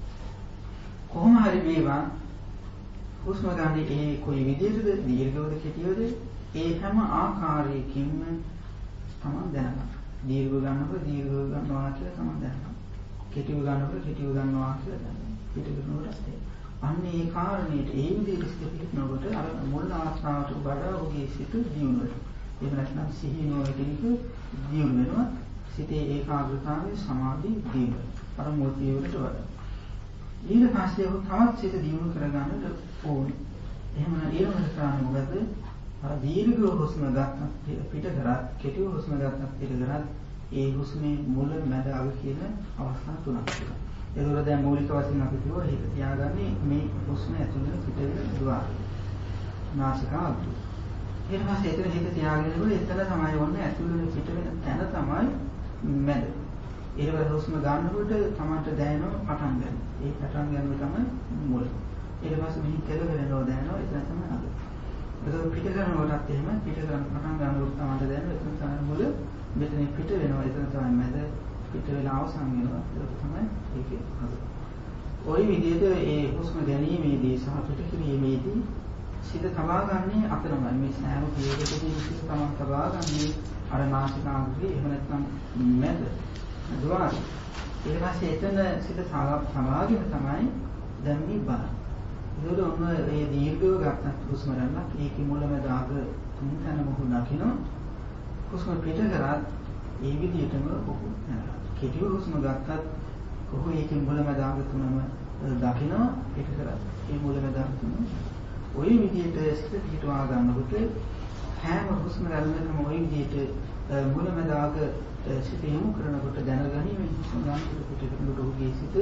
කොහොම හරි මේවා හුස්ම ගන්න ඒ කොයි විදිහටද දීර්ඝවද කෙටිවද ඒ හැම ආකාරයකින්ම තමන් දැනගන්න. දීර්ඝව ගන්නකොට දීර්ඝව ගන්නවා කියලා තමයි දැනගන්න. කෙටිව ගන්නකොට කෙටිව ගන්නවා කියලා දැනගන්න. පිට කරනකොට අන්න ඒ කාරණේට ඒ විදිහට සිත පිටනකොට අර මුල් අවස්ථාවට වඩා ඔහුගේ සිත දියුණු වෙනවා. එහෙම නැත්නම් සිහිය නොවැටෙනක දියුණු වෙනවා. සිතේ ඒකාග්‍රතාවය සමාධි දියුණු වෙනවා. අර මුල් පියවරට වඩා. ඊට පස්සේ ඔහු තවත් සිත දියුණු කරගන්නට ඕනේ. එහෙම නම් ඊළඟට කරන්නේ මොකද? අර දීර්ඝ හුස්ම ගන්නත් පිට කරත් කෙටි හුස්ම ගන්නත් පිට කරත් ඒ හුස්මේ මුල මැද අග කියන අවස්ථා තුනක් තියෙනවා. ඒකවල දැන් මූලික වශයෙන් අපි කිව්වා හිත තියාගන්නේ මේ හුස්ම ඇතුළේ පිට වෙන ద్వාර. නාසිකාග්‍රය. ඊට පස්සේ එතන හිත තියාගෙන ඉන්නකොට එතන තමයි වොන්නේ ඇතුළේ පිට වෙන තැන තමයි මැද. ඊට පස්සේ හුස්ම ගන්නකොට තමන්ට දැනෙනවා පටන් ගන්න. ඒ පටන් ගන්න තමයි මුල. ඊට පස්සේ මෙහි කෙලවෙනවා දැනෙනවා එතන තමයි අග. ඒක පිට කරනකොටත් එහෙම පිට කරන පටන් ගන්නකොට තමයි දැනෙන්නේ එතන තමයි මුල මෙතන පිට වෙනවා එතන තමයි මැද පිට වෙලා අවසන් වෙනවා ඒක තමයි ඒකේ හද. ওই විදිහට ඒ හුස්ම ගැනීමේදී සහ පිට කිරීමේදී සිත තබා ගන්නේ අතරමයි මේ සෑම පියවරකදී සිත තමයි තබා ගන්නේ අර නාසිකාග්‍රේ එහෙම නැත්නම් මැද ద్వාරය. ඊට පස්සේ එතන සිත සමාධිය තමයි දැන් මේ බලන්න. ඒකට ඔන්න ඒ දීර්ඝව ගන්නත් හුස්ම ගන්නත් ඒකේ මුලමදාග තුන් තැන මොහොත දකින්න හුස්ම පිට කරත් ඒ විදිහටම කොහොම යනවා. කෙටි හුස්ම ගත්තත් කොහොම ඒකේ මුලමදාග තුනම දකින්න පිට කරත් ඒ මුලමදාග තුන ওই විදිහට සිත පිටවා ගන්නකොට හැම හුස්ම ගන්නකම ওই විදිහට මුලමදාග සිත යොමු කරනකොට දැනගනිමින් හුස්ම ගන්නකොට පිට කරනකොට ඔහුගේ සිත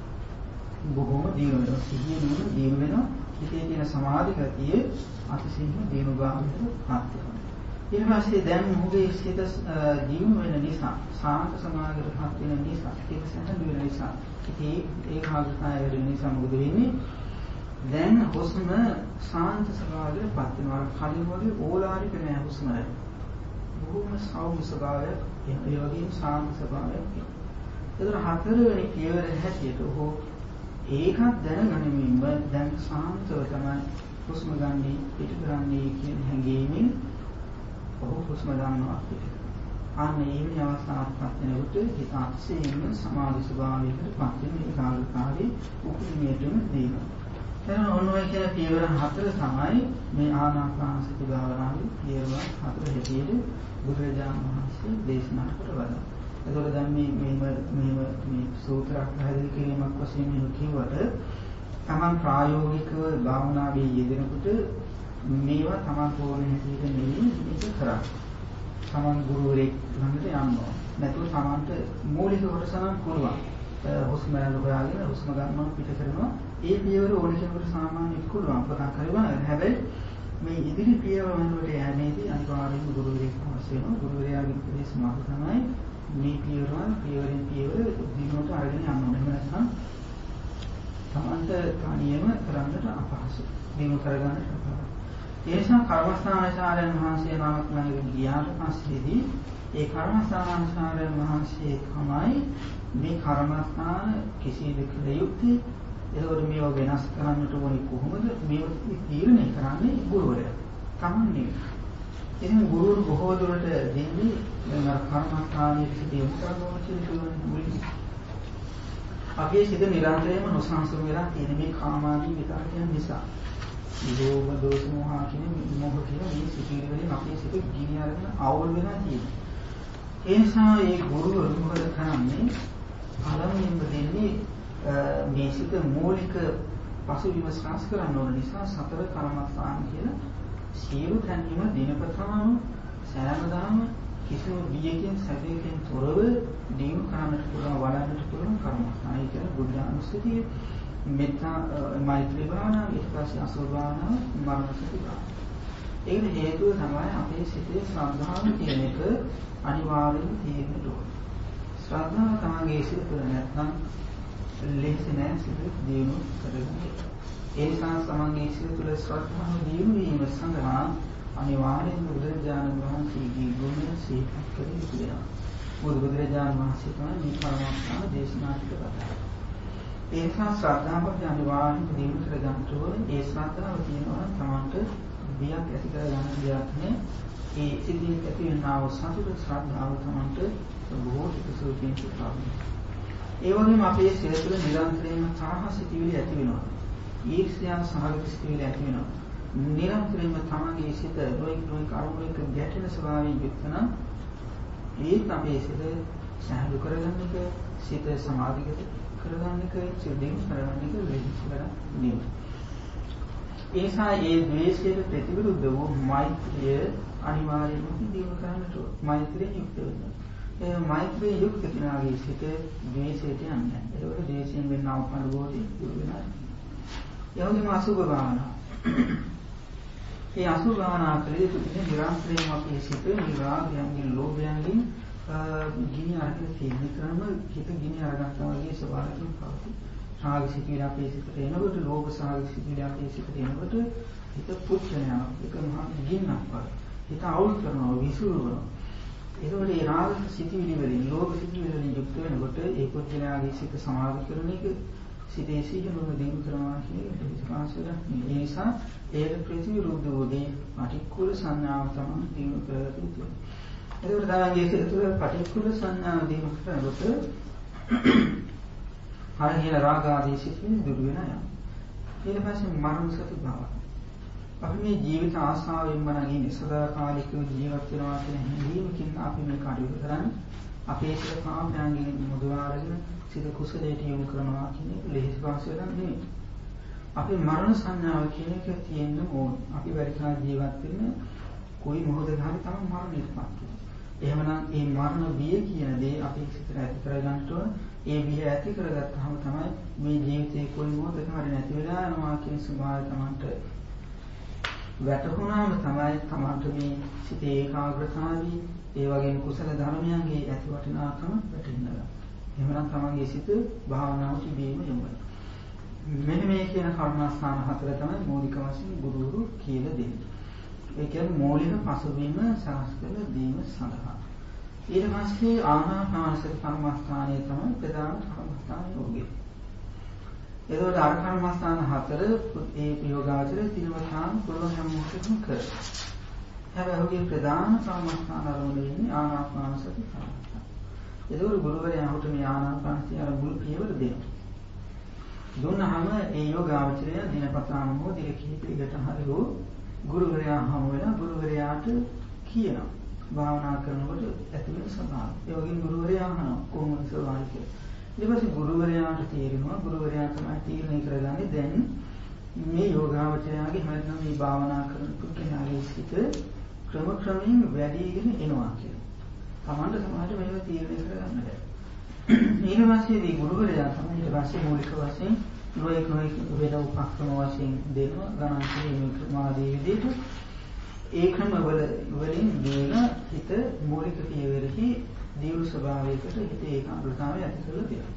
බොහොම දියුණු වෙනවා. සිහිය නුවණ දියුණු වෙනවා. හිතේ තියෙන සමාධි ගතිය අතිශයින්ම දියුණු ගාමකට පත් වෙනවා. ඊට පස්සේ දැන් මොහුගේ සිත දියුණු වෙන නිසා, සාන්ත සමාධියට පත් වෙන නිසා, ඒක සැහැල්ලු වෙන නිසා, ඉතින් ඒකාග්‍රතාවය වැඩි නිසා මොකද වෙන්නේ? දැන් හුස්ම සාන්ත ස්වභාවයට පත් වෙනවා. කලින් වගේ ඕලාරික නෑ හුස්ම වල. බොහොම සෞම්‍ය ස්වභාවයක්, ඒ වගේම සාන්ත ස්වභාවයක්. ඒතර හතරවෙනි පියවර හැටියට ඔහු ඒකත් දැනගැනීමෙන් දැන් සාන්තව තමයි හුස්ම ගන්නේ පිට කරන්නේ කියන හැඟීමෙන් ඔහු හුස්ම ගන්නවා පිට. අන්න ඒ වෙන අවස්ථාවක්පත් වෙනකොට හිත අත්සේම සමාධි ස්වභාවයකට පත් වෙන ඒකාග්‍රතාවයේ උපරිමයටම දෙනවා. එතන ඔන්න ඔය කියන පියවර හතර තමයි මේ ආනාපාන සති භාවනාවේ පියවර හතර හැටියට බුදුරජාණන් වහන්සේ දේශනා කරවලා. එතකොට දැන් මේ මේ මේ මේ සූත්‍රයක් පැහැදිලි කිරීමක් වශයෙන් මෙහෙම කිව්වට තමන් ප්‍රායෝගිකව භාවනාවේ යෙදෙනකොට මේවා තමන් ඕන හැටියට නෙවෙයි මේක කරන්නේ. තමන් ගුරුවරයෙක් ළඟට යනවා. නැතුව තමන්ට මූලික කොටස නම් පුළුවන්. හුස්ම ගන්න හොයාගෙන හුස්ම ගන්නවා පිට කරනවා. ඒ පියවර ඕන කෙනෙකුට සාමාන්‍ය පුළුවන් පටන් ගන්නවා. හැබැයි මේ ඉදිරි පියවර වලට යන්නේදී අනිවාර්යයෙන්ම ගුරුවරයෙක් අවශ්‍ය වෙනවා. ගුරුවරයාගේ උපදේශ මාර්ග තමයි මේ පියවර පියවරෙන් පියවර දිනුවට අරගෙන යන්න ඕනේ. එහෙම නැත්නම් තමන්ට තනියම කරන්නට අපහසුයි. දිනු කරගන්නට අපහසුයි. ඒ නිසා කර්මස්ථානාචාර්යයන් වහන්සේ නමක් ළඟට ගියාට පස්සේදී ඒ කර්මස්ථානාචාර්යයන් වහන්සේ තමයි මේ කර්මස්ථාන කිසිද කළ යුත්තේ. ඒකෝට මේව වෙනස් කරන්නට ඕනේ කොහොමද? මේව තීරණය කරන්නේ ගුරුවරයා. තමන් නෙවෙයි. ඉතින් ගුරුවරු බොහෝ දුරට දෙන්නේ මම කර්මස්ථානයේ සිට යොමු කරනවා කියන්නේ අපේ සිත නිරන්තරයෙන්ම නොසන්සුන් වෙලා තියෙන මේ කාමාදී විකාරයන් නිසා. ලෝභ දෝෂ මොහ කියන මොහ කියන මේ සිතිවිලි වලින් අපේ සිත ගිනි අරගෙන අවුල් වෙලා තියෙනවා. ඒ නිසා මේ ගුරුවරු මොකද කරන්නේ? පළමුවෙන්ම දෙන්නේ මේ සිත මූලික පසුබිම සංස් කරන්න ඕන නිසා සතර කර්මස්ථාන කියලා සියලු තැන්වල දිනපතාම සෑමදාම කිසිම බියකින් සැපයකින් තොරව දිනු කරන්නට පුළුවන් වඩන්නට පුළුවන් කර්මස්ථාන. ඒ කියන්නේ බුද්ධානුස්සතිය, මෙත්තා මෛත්‍රී භාවනාව, ඊට පස්සේ අසුභ භාවනාව, මරණ සති භාවනාව. ඒකට හේතුව තමයි අපේ සිතේ ශ්‍රද්ධාව කියන එක අනිවාර්යයෙන් තියෙන්න ඕන. ශ්‍රද්ධාව තමගේ සිත තුළ නැත්නම් ලෙහෙසි නෑ සිත දිනු කරගන්න. ඒ නිසා සමන්ගේ සිත තුළ ශ්‍රද්ධාව දිනු වීම සඳහා අනිවාර්යයෙන්ම බුදුරජාණන් වහන්සේගේ ගුණ සිහිපත් කර යුතු වෙනවා. මොකද බුදුරජාණන් වහන්සේ තමයි මේ කර්මස්ථාන දේශනා කළා. ඒ නිසා ශ්‍රද්ධාව අනිවාර්යයෙන්ම දිනු කර ගන්න ඕනේ. ඒ ශ්‍රද්ධාව තියෙනවා නම් තමන්ට බියක් ඇති කර ගන්න දෙයක් නෑ. ඒ සිද්ධිය ඇති වෙනා වූ සතුට ශ්‍රද්ධාව තමන්ට බොහෝ සුඛයෙන් සිතාවෙනවා. ඒ වගේම අපේ සිත තුළ නිරන්තරයෙන්ම තරහ සිටිවිලි ඇති වෙනවා. ඊර්ෂ්‍යා සහගත සිටිවිලි ඇති වෙනවා. නිරන්තරයෙන්ම තමන්ගේ සිත නොයෙක් නොයෙක් අරමුණක ගැටෙන ස්වභාවයෙන් යුක්ත නම් ඒත් අපේ සිත සහැල්ලු කරගන්න එක, සිත සමාධිගත කරගන්න එක, සිතින් කරගන්න එක වෙලිස් කරන්නේ. ඒ නිසා ඒ ද්වේෂයට ප්‍රතිවිරුද්ධ වූ මෛත්‍රිය අනිවාර්යයෙන්ම දිනු කරන්නට ඕන. මෛත්‍රියෙන් යුක්ත වෙන්න. ඒ මෛත්‍රියෙන් යුක්ත කෙනාගේ සිත ද්වේෂයට යන්නේ නැහැ. ඒකට ද්වේෂයෙන් වෙනව පඬුවෝදී දුර වෙනවා. ඒ වගේම අසුභ භාවනාව. ඒ අසුභ භාවනා ක්‍රියේ තුනේ නිරන්තරයෙන්ම අපේ සිත නිරාගයන්ගේ ලෝභයන්ගෙන් ගිනි අරගෙන තියෙන ක්‍රම හිත ගිනි අරගන්නවා වගේ ස්වභාවයෙන් පවතී. රාග සිතිවිලි අපේ සිතට එනකොට, ලෝභ සාග සිතිවිලි අපේ සිතට එනකොට හිත පුච්චනවා. ඒක මහා ගින්නක් වගේ. හිත අවුල් කරනවා, විසිරුවනවා. ඒකෝට ඒ රාග සිතිවිලි වලින්, ලෝභ සිතිවිලි වලින් යුක්ත වෙනකොට ඒ පුච්චනාගේ සිත සමාධි කරන එක සිතේ සිහිනුම දිනු කරනවා කියන එක විශ්වාසය. ඒ නිසා ඒක ප්‍රතිවිරුද්ධ වූදී පටික්කුල සංඥාව තමයි දිනු කරගත යුතු. ඒකෝට තමයි සිත තුළ පටික්කුල සංඥාව දිනු කරනකොට හරිය කියන රාග ආදී සිතින් දුර වෙන යනවා. ඊට පස්සේ මරණ සති භාව. අපි මේ ජීවිත ආශාවෙන්ම නැගින සදාකාලිකව ජීවත් වෙනවා කියන හැඟීමකින් අපි මේ කටයුතු කරන්නේ. අපේ සිත කාමයන්ගෙන් මුදවාගෙන සිත කුසලයට යොමු කරනවා කියන එක ලෙහෙසි වාසියක් නෙමෙයි. අපි මරණ සංඥාව කියන එක තියෙන්න ඕන. අපි පරිකාර ජීවත් වෙන්න කොයි මොහොතක හරි තමයි මරණයටපත් වෙන්නේ. එහෙමනම් මේ මරණ බිය කියන දේ අපි සිතට ඇති කරගන්නට ඕන. ඒ බිය ඇති කරගත්තාම තමයි මේ ජීවිතේ කොයි මොහොතක හරි නැති වෙලා යනවා කියන ස්වභාවය තමන්ට වැටහුණාම තමයි තමන්ට මේ සිතේ ඒකාග්‍රතාවී ඒ වගේම කුසල ධර්මයන්ගේ ඇති වටිනාකම වැටහෙනවා. එහෙමනම් තමන්ගේ සිත භාවනාවට ඉබේම යොමු වෙනවා. මෙන්න මේ කියන කර්මස්ථාන හතර තමයි මූලික වශයෙන් ගුරුවරු කියලා දෙන්නේ. ඒ කියන්නේ මූලික පසුබිම සාස්කල දීම සඳහා. ඊට පස්සේ ආනාපානසති කර්මස්ථානය තමයි ප්‍රධාන කර්මස්ථාන යෝගය. එතකොට අර කර්මස්ථාන හතර ඒ යෝගාචරයේ තිරවතාන් පුළුවන් නම් මොකක්ද කරන්නේ. හැබැයි ඔහුගේ ප්‍රධාන කර්මස්ථාන අරමුණ වෙන්නේ ආනාපානසති කර්මස්ථාන. එතකොට ගුරුවරයා ඔහුට මේ ආනාපානසති අර මුල් පියවර දෙනවා. දුන්නහම ඒ යෝගාචරය දිනපතාම හෝ දින කිහිපයකට හරි හෝ ගුරුවරයා හමු වෙලා ගුරුවරයාට කියනවා. භාවනා කරනකොට ඇති වෙන ස්වභාවය. ඒ වගේම ගුරුවරයා අහනවා කොහොමද ස්වභාවය කියලා. ඊට පස්සේ ගුරුවරයාට තේරෙනවා ගුරුවරයා තමයි තීරණය කරගන්නේ දැන් මේ යෝගාවචරයාගේ හැමදාම මේ භාවනා කරන පුද්ගලයාගේ සිත ක්‍රම ක්‍රමයෙන් වැඩිගෙන එනවා කියලා. Tamanda සමාජය මේව තීරණය කරගන්න බැහැ. ඊට පස්සේ මේ ගුරුවරයා තමයි ඊට පස්සේ මූලික වශයෙන් නොයෙක් නොයෙක් වේද උපක්‍රම වශයෙන් දෙනවා ගණන් කිරීමේ ක්‍රමාදී විදිහට ඒ ක්‍රමවල වලින් දීන හිත මූලික පියවරෙහි දීවු ස්වභාවයකට හිත ඒකාග්‍රතාවය ඇති කරලා දෙනවා.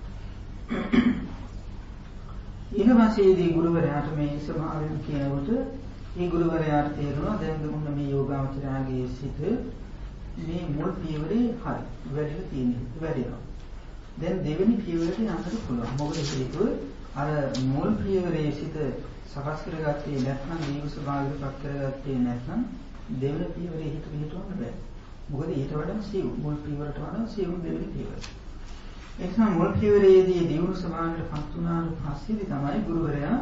ඊට පස්සේදී ගුරුවරයාට මේ ස්වභාවයෙන් කියනකොට මේ ගුරුවරයාට තේරෙනවා දැන් දුන්න මේ යෝගාවචරයාගේ සිත මේ මුල් පියවරේ හරි වැඩිලා තියෙනවා වැඩිනවා. දැන් දෙවෙනි පියවරට යන්නට පුළුවන්. මොකද හේතුව අර මුල් පියවරේ සිට සකස් කරගත්තේ නැත්නම් දීව ස්වභාවයටපත් කරගත්තේ නැත්නම් දෙවෙනි පියවරේ හිත පිටවන්න බෑ. මොකද ඊට වඩා සිව් මුල් පියවරට වඩා සිව් දෙවෙනි පියවර. ඒ නිසා මුල් පියවරේදී දීව ස්වභාවයටපත් වුණාට පස්සේදී තමයි ගුරුවරයා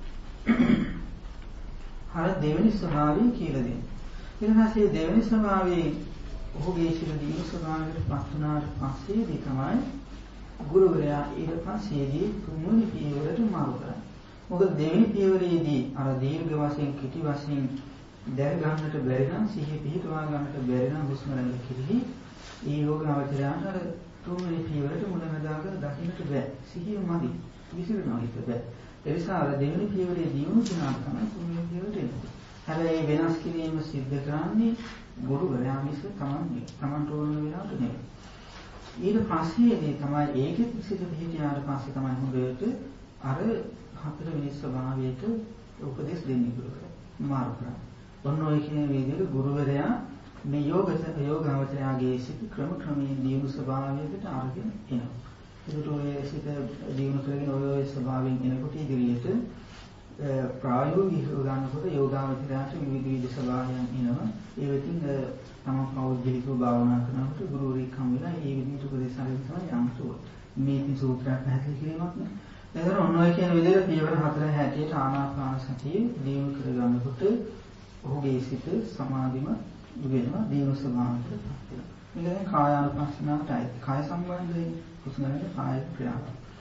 අර දෙවෙනි ස්වභාවය කියලා දෙන්නේ. ඊට පස්සේ දෙවෙනි ස්වභාවයේ ඔහුගේ සිත දීව ස්වභාවයටපත් වුණාට පස්සේදී තමයි ගුරුවරයා ඊට පස්සේදී තුන්වෙනි පියවරට මාරු කරන්නේ. මොකද දෙවෙනි පියවරේදී අර දීර්ඝ වශයෙන් කිටි වශයෙන් දැර ගන්නට බැරි නම් සිහිය පිහිටවා ගන්නට බැරි නම් හුස්ම රැල්ල කිරි ඒ යෝගාවචරයට අර තුන්වෙනි පියවරට මුලමදාග දකින්නට බෑ. සිහිය මදි. විසිරෙනවා හිත බෑ. ඒ නිසා අර දෙවෙනි පියවරේ දියුණු වෙනාට තමයි තුන්වෙනි පියවරට එන්නේ. හැබැයි වෙනස් කිරීම සිද්ධ කරන්නේ ගුරුවරයා මිස තමන් තමන්ට ඕන වෙලාවට නෙවෙයි. ඊට පස්සේදී තමයි ඒකෙත් සිත පිහිටියාට පස්සේ තමයි හොඳට අර හතර වෙනි ස්වභාවයට උපදෙස් දෙන්නේ ගුරුවරයා. මාරු කරා. ඔන්න ඔය කියන විදිහට ගුරුවරයා මේ යෝග යෝගාවචරයාගේ සිත ක්‍රම ක්‍රමයෙන් දියුණු ස්වභාවයකට අරගෙන එනවා. ඒකට ඔය සිත දියුණු කරගෙන ඔය ඔය ස්වභාවයෙන් එනකොට ඉදිරියට ප්‍රායෝගිකව ගන්නකොට යෝගාවචරයාට විවිධ විවිධ ස්වභාවයන් එනවා. ඒ වෙතින් තම පෞද්ගලිකව භාවනා කරනකොට ගුරුවරයෙක් හම් වෙලා ඒ විදිහට උපදේශ අරගෙන තමයි යන්න ඕනේ. මේකේ සූත්‍රයක් පැහැදිලි කිරීමක් නෑ. ඒතර ඔන්න ඔය කියන විදිහට පියවර හතර හැටියට ආනාපාන සතිය දියුණු කරගන්නකොට ඔහුගේ සිත සමාධිම වෙනවා දියුණු ස්වභාවයකට පත් වෙනවා. මේක දැන් කායානුපස්සනාවටයි. කාය සම්බන්ධයෙන් කුසලයේ කාය ක්‍රියාව.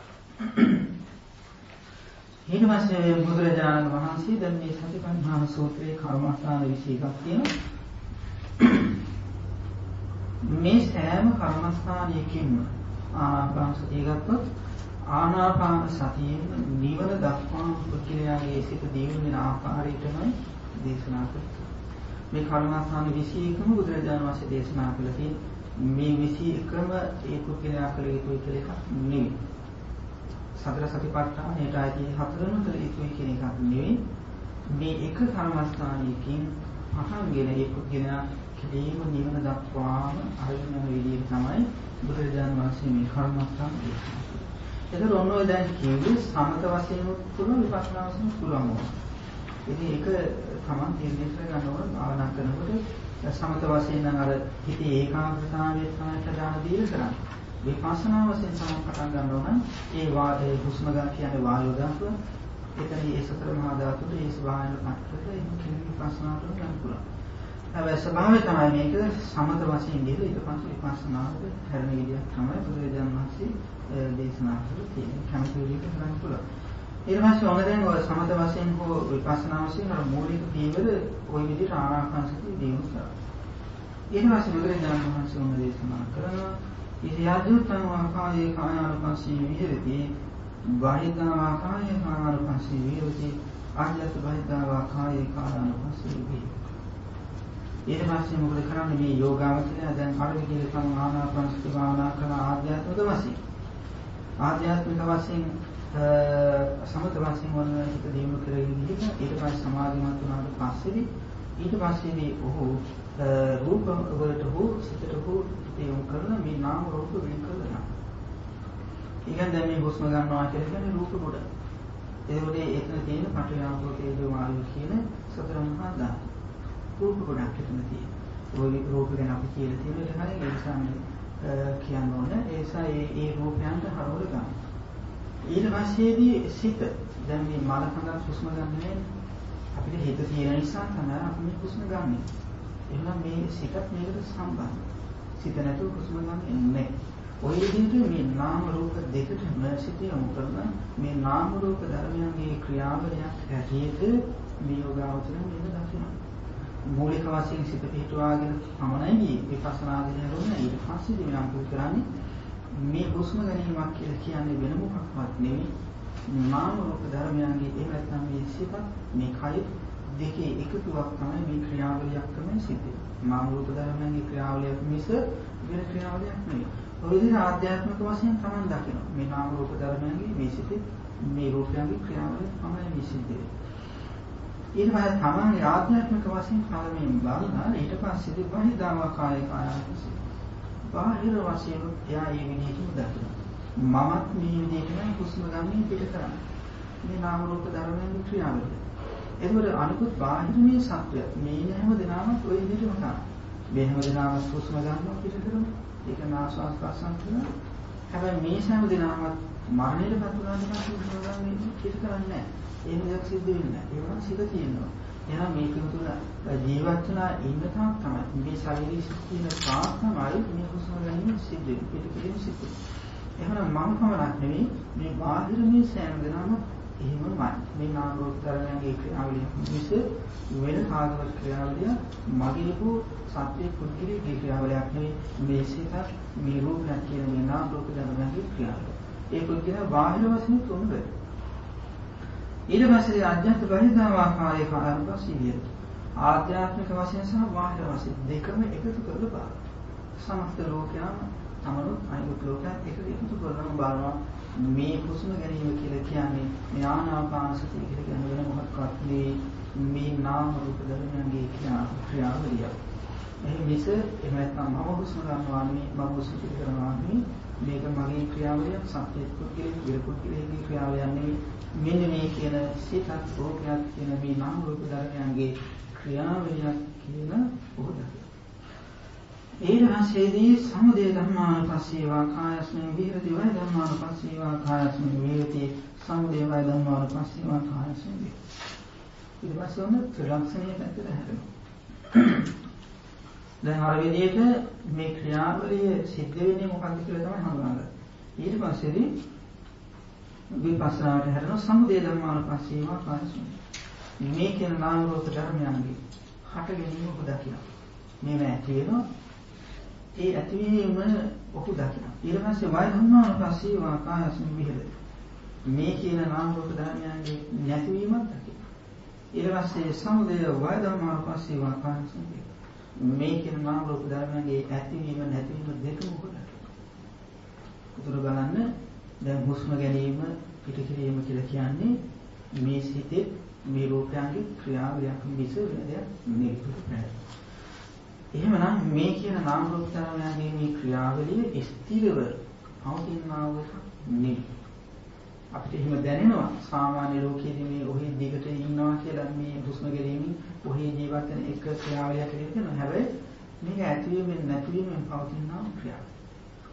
ඊට පස්සේ බුදුරජාණන් වහන්සේ දැන් මේ සතිපට්ඨාන සූත්‍රයේ කර්මස්ථාන විශේෂයක් තියෙනවා. මේ සෑම කර්මස්ථානයකින්ම ආනාපාන සතිය ගත්තොත් ආනාපාන සතියෙන් නිවන දක්වා ප්‍රක්‍රියාවේ සිට දියුණු වෙන ආකාරයටමයි දේශනා කරන්නේ. මේ කර්මස්ථාන විශේෂකම බුදුරජාණන් වහන්සේ දේශනා කළේ මේ විශේෂකම ඒ ප්‍රක්‍රියා කළ යුතු කියලා එකක් නෙවෙයි. සතර සතිපට්ඨානයට ආදී හතරම කළ යුතුයි කියන එකක් නෙවෙයි. මේ එක කර්මස්ථානයකින් පටන්ගෙන ඒ ප්‍රක්‍රියා කිරීම නිවන දක්වාම අරගෙන යන විදිහට තමයි බුදුරජාණන් වහන්සේ මේ කර්මස්ථාන දේශනා කළේ. ඒතර ඔන්න ඔය දැන් කියන්නේ සමත වශයෙන් පුළුවන් විපස්සනා වශයෙන් පුළුවන් මොකක්ද? ඉතින් ඒක තමන් තීරණය කරගන්න ඕන භාවනා කරනකොට සමත වශයෙන් නම් අර හිතේ ඒකාග්‍රතාවය තමයි ප්‍රධාන දීල කරන්නේ. විපස්සනා වශයෙන් තමයි පටන් ගන්නවා නම් ඒ වාදේ හුස්ම ගන්න කියන්නේ වායු ධාතුව. එතන ඒ සතර මහා ධාතුවේ ඒ ස්වභාවයෙන් පටලද ඒක කියන විපස්සනාට ගන්න පුළුවන්. හැබැයි ස්වභාවය තමයි මේක සමත වශයෙන් ගිහලා ඊට පස්සේ විපස්සනාට හැරෙන විදියක් තමයි බුදුරජාණන් වහන්සේ දේශනා කරලා තියෙන්නේ. කැමති විදිහට කරන්න පුළුවන්. ඊට පස්සේ ඔන්න දැන් ඔය සමත වශයෙන් හෝ විපස්සනා වශයෙන් අර මූලික පියවර ওই විදිහට ආනාපානසතිය දියුණු කරනවා. ඊට පස්සේ බුදුරජාණන් වහන්සේ ඔන්න දේශනා කරනවා ඉරියව්වතම ආකායේ කායානුපස්සී විහෙරති බාහිද්ධා ආකායේ කායානුපස්සී විහෙරති ආයත බාහිද්ධා ආකායේ කායානුපස්සී විහෙරති. ඊට පස්සේ මොකද කරන්නේ මේ යෝගාවචරය දැන් අර විදිහට තම ආනාපානසති භාවනා කරන ආධ්‍යාත්මික වශයෙන් ආධ්‍යාත්මික වශයෙන් සමත වශයෙන් වන හිත දියුණු කරගෙන ගිහින් ඊට පස්සේ සමාධිමත් වුණාට පස්සේදී ඊට පස්සේදී ඔහු රූප වලට හෝ සිතට හෝ යොමු කරන මේ නාම රූප වෙන කරනවා. ඊගෙන දැන් මේ හුස්ම ගන්නවා කියලා කියන්නේ රූප කොට. ඒකෝට එතන තියෙන පටිඝාපෝ තේජෝ වායු කියන සතර මහා ධාතු. රූප කොටක් එතන තියෙනවා. ওই රූප ගැන අපි කියලා තියෙන එක හරිය ඒ නිසා කියන්න ඕනේ. ඒ නිසා ඒ ඒ රූපයන්ට හරවල ගන්න. ඊට පස්සේදී සිත දැන් මේ මල කඳක් හුස්ම ගන්නනේ අපිට හිත තියෙන නිසා තමයි අපි මේ හුස්ම ගන්නෙ. එහෙනම් මේ සිතත් මේකට සම්බන්ධයි. සිත නැතුව හුස්ම ගන්න එන්නේ. ඔය විදිහට මේ නාම රූප දෙකටම සිත යොමු කරන මේ නාම රූප ධර්මයන්ගේ ක්‍රියාවලියක් ඇටියෙද මේ යෝගාවචරය මෙන්න දකිනවා. මූලික වශයෙන් සිත පිටුවාගෙන පමණයි විපස්සනා දිනේ රොන්නේ. ඊට පස්සේ මේ අනුකූල කරන්නේ මේ හුස්ම ගැනීමක් කියලා කියන්නේ වෙන මොකක්වත් නෙවෙයි. නාම රූප ධර්මයන්ගේ එහෙම නැත්නම් මේ සිත මේ කය දෙකේ එකතුවක් තමයි මේ ක්‍රියාවලියක් තමයි සිද්ධ වෙන්නේ. නාම රූප ධර්මයන්ගේ ක්‍රියාවලියක් මිස වෙන ක්‍රියාවලියක් නෙවෙයි. ඔය විදිහට ආධ්‍යාත්මික වශයෙන් තමයි දකිනවා. මේ නාම රූප ධර්මයන්ගේ මේ සිතේ මේ රූපයන්ගේ ක්‍රියාවලිය තමයි මේ සිද්ධ වෙන්නේ. ඊට පස්සේ තමයි ආධ්‍යාත්මික වශයෙන් පළමුවෙන් බලනවා. ඊට පස්සේ බාහිදාවා කාය කායසි. බාහිර වශයෙන් එයා මේ විදිහටම දකිනවා. මමත් මේ විදිහටම හුස්ම ගන්න පිට කරන්නේ. මේ නාම රූප ධර්මයන්ගේ ක්‍රියාවලිය. එතකොට අනිකුත් බාහිරමේ සත්‍ය මේ හැම දිනම ඔය විදිහටම කරනවා. මේ හැම දිනම හුස්ම ගන්නවා පිට කරනවා. ඒක නාස්වාස් ප්‍රසන්න කරනවා. හැබැයි මේ හැම දිනම මරණයටපත් වුණාම හුස්ම ගන්න පිට කරන්නේ නැහැ. එහෙම දෙයක් සිද්ධ වෙන්නේ නැහැ. ඒක නම් සිත තියෙනවා. එහෙනම් මේක තුළ ජීවත් වෙනා ඉන්න තාක් තමයි මේ ශාරීරික සිතින තාක් තමයි මේ හුස්ම ගැනීම සිද්ධ වෙන්නේ. පිට කිරීම සිද්ධ වෙන්නේ. එහෙනම් මම පමණක් නෙවෙයි මේ බාහිරමේ සෑම දිනම එහෙමමයි. මේ නාම රූප ධර්මයන්ගේ ක්‍රියාවලිය මිස වෙන කාගවත් ක්‍රියාවලිය මගේ හෝ සත්‍ය පුද්ගලයේ ක්‍රියාවලියක් නෙවෙයි. මේ සිතත් මේ රූපයක් කියන මේ නාම රූප ධර්මයන්ගේ ක්‍රියාවලිය. ඒ පුද්ගල බාහිර වශයෙන් තුනද. ඊට පස්සේ ආධ්‍යාත්මික බහිදාවා කායේ කායනුපස්සීවිය. ආධ්‍යාත්මික වශයෙන් සහ බාහිර වශයෙන් දෙකම එකතු කරලා බලන්න. සමස්ත ලෝකයන් තමනුත් අනිත් ලෝකයන් එක එකතු කරලා බලනවා. මේ හුස්ම ගැනීම කියලා කියන්නේ මේ ආනාපාන සතිය කියලා කියන වෙන මොකක්වත් මේ නාම රූප ධර්මයන්ගේ ක්‍රියාවලිය. මේ මිස එහෙම නැත්නම් මම හුස්ම ගන්නවා නෙමෙයි මම හුස්ම පිට කරනවා නෙමෙයි මේක මගේ ක්‍රියාවලියක් සත්‍ය පුද්ගලයේ විරපුද්ගලයේ ක්‍රියාවලියක් නෙමෙයි. මෙන්න මේ කියන සිතත් රූපයක් කියන මේ නාම රූප ධර්මයන්ගේ ක්‍රියාවලියක් කියන උදාහරණ. ඊට පස්සේදී සමුදය ධම්මානුපස්සීවා කායස්මින් විහෙරති වය ධම්මානුපස්සීවා කායස්මින් විහෙරති සමුදය වය ධම්මානුපස්සීවා කායස්මින් විහෙරති. ඊට පස්සේ ඔන්න ත්‍රිලක්ෂණයේ පැත්තට හැරෙනවා. දැන් අර විදිහට මේ ක්‍රියාවලිය සිද්ධ වෙන්නේ මොකක්ද කියලා තමයි හඳුනගන්නේ. ඊට පස්සේදී විපස්සනාට හැරෙන සමුදය ධම්මානුපස්සීවා කායස්මින් මේ කියන නාම රූප ධර්මයන්ගේ හට ගැනීම ඔබ දකිනවා. මේව ඇති වෙනවා. ඒ ඇතිවීම ඔහු දකිනවා. ඊට පස්සේ වය ධම්මානුපස්සීවා කායස්මින් විහෙරති. මේ කියන නාම රූප ධර්මයන්ගේ නැතිවීමත් දකිනවා. ඊට පස්සේ සමුදය වය ධම්මානුපස්සීවා කායස්මින් විහෙරති. මේ කියන නාම රූප ධර්මයන්ගේ ඇතිවීම නැතිවීම දෙකම ඔහු දකිනවා. උතුර බලන්න දැන් හුස්ම ගැනීම පිට කිරීම කියලා කියන්නේ මේ සිතේ මේ රූපයන්ගේ ක්‍රියාවලියක් මිස වෙන දෙයක් නෙවෙයි. එහෙමනම් මේ කියන නාම රූප ධර්මයන්ගේ මේ ක්‍රියාවලිය ස්ථිරව පවතිනා වූ නෙවෙයි. අපිට එහෙම දැනෙනවා සාමාන්‍ය ලෝකයේදී මේ ඔහි දිගට ඉන්නවා කියලා මේ හුස්ම ගැනීම ඔහි ජීවත් වෙන එක ක්‍රියාවලියක් කියලා කියනවා. හැබැයි මේක ඇතිවීමෙන් නැතිවීමෙන් පවතිනා ක්‍රියාවක්.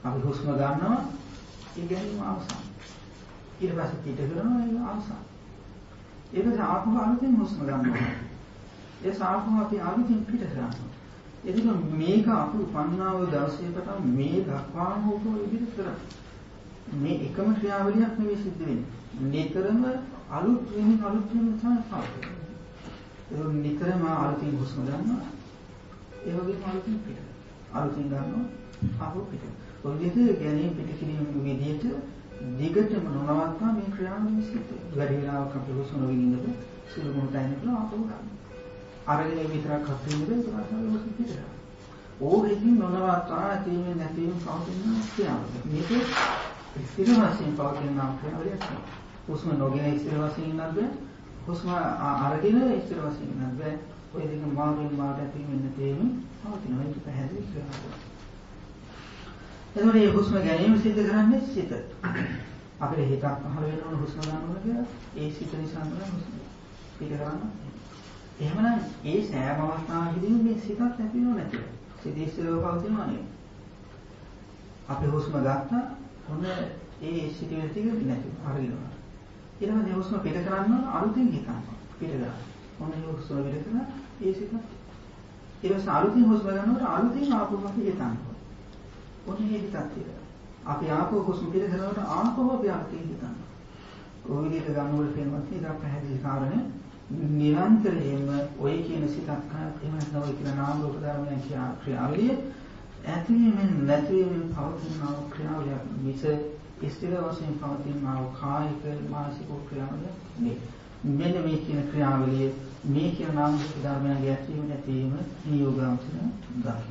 අපි හුස්ම ගන්නවා ඒ ගැනීම අවසන්. ඊට පස්සේ පිට කරනවා ඒක අවසන්. ඊට පස්සේ ආපහු අලුතෙන් හුස්ම ගන්නවා. ඒ සාපහු අපි අලුතෙන් පිට කරනවා. එදින මේක අපි උපන්නාව දවසේ පටන් මේ දක්වාම හොතු විදිහට කරා. මේ එකම ක්‍රියාවලියක් නෙවෙයි සිද්ධ වෙන්නේ. නිතරම අලුත් වෙනින් අලුත් වෙන තමයි පාඩේ. ඒක නිතරම අලුතින් හුස්ම ගන්නවා. ඒ වගේම අලුතින් පිට. අලුතින් ගන්නවා ආපහු පිට. ඔය විදිහට ගැනීම පිට කිරීම විදිහට දිගටම නොනවත්වා මේ ක්‍රියාවලිය සිද්ධ වෙනවා. වැඩි වෙලාවක් අපි හුස්ම නොවිඳිනකොට සුළු මොහොතකින් ආපහු ගන්නවා. අරගෙන විතරක් හත්වෙනිද ඒක තමයි හුස්ම පිට කරනවා. ඕකෙකින් නොනවත්වා ඇතිවීම නැතිවීම පවතින ක්‍රියාවලිය. මේක ස්ථිර වශයෙන් පවතින ක්‍රියාවලියක්. හුස්ම නොගෙන ස්ථිර වශයෙන් ඉන්නත් බෑ. හුස්ම අරගෙන ස්ථිර වශයෙන් ඉන්නත් බෑ. ඔය දෙක මාර්ගෙන් මාර්ගට ඇතිවීම නැතිවීම පවතින මේක පැහැදිලි ක්‍රියාවලියක්. එතකොට මේ හුස්ම ගැනීම සිද්ධ කරන්නේ සිත. අපිට හිතක් පහළ වෙනවන හුස්ම ගන්නවද කියලා ඒ සිත නිසා තමයි හුස්ම පිට කරන්නේ. එහෙමනම් ඒ සෑම අවස්ථාවකදීම මේ සිතක් ඇති වෙනව නැතිව. සිත ඉස්සරව පවතිනවා නෙවෙයි. අපි හුස්ම ගත්තා ඔන්න ඒ සිටින ටික නැතිව අරගෙනවා. ඊළඟට හුස්ම පිට කරන්න අලුතින් හිතන්න. පිට කරා. ඔන්න ඒ හුස්ම පිට කරන ඒ සිත. ඊට පස්සේ අලුතින් හුස්ම ගන්නකොට අලුතින් ආපහු අපි හිතන්න. ඔන්න ඒ හිතක් තියෙනවා. අපි ආපහු හුස්ම පිට කරනකොට ආපහු අපි අලුතින් හිතන්න. ඔය විදිහට ගන්නකොට තේරෙනවා ඒක පැහැදිලි කාරණේ. නිරන්තරයෙන්ම ඔය කියන සිතක් එහෙම නැත්නම් ඔය කියන නාම රූප ධර්මයන් කියන ක්‍රියාවලිය ඇතිවීමෙන් නැතිවීමෙන් පවතින ක්‍රියාවලිය මිස ස්ථිර වශයෙන් පවතින කායික මානසික ක්‍රියාවලිය නෙවෙයි. මෙන්න මේ කියන ක්‍රියාවලිය මේ කියන නාම රූප ධර්මයන්ගේ ඇතිවීම නැතිවීම නියෝගාංශන ධර්ම.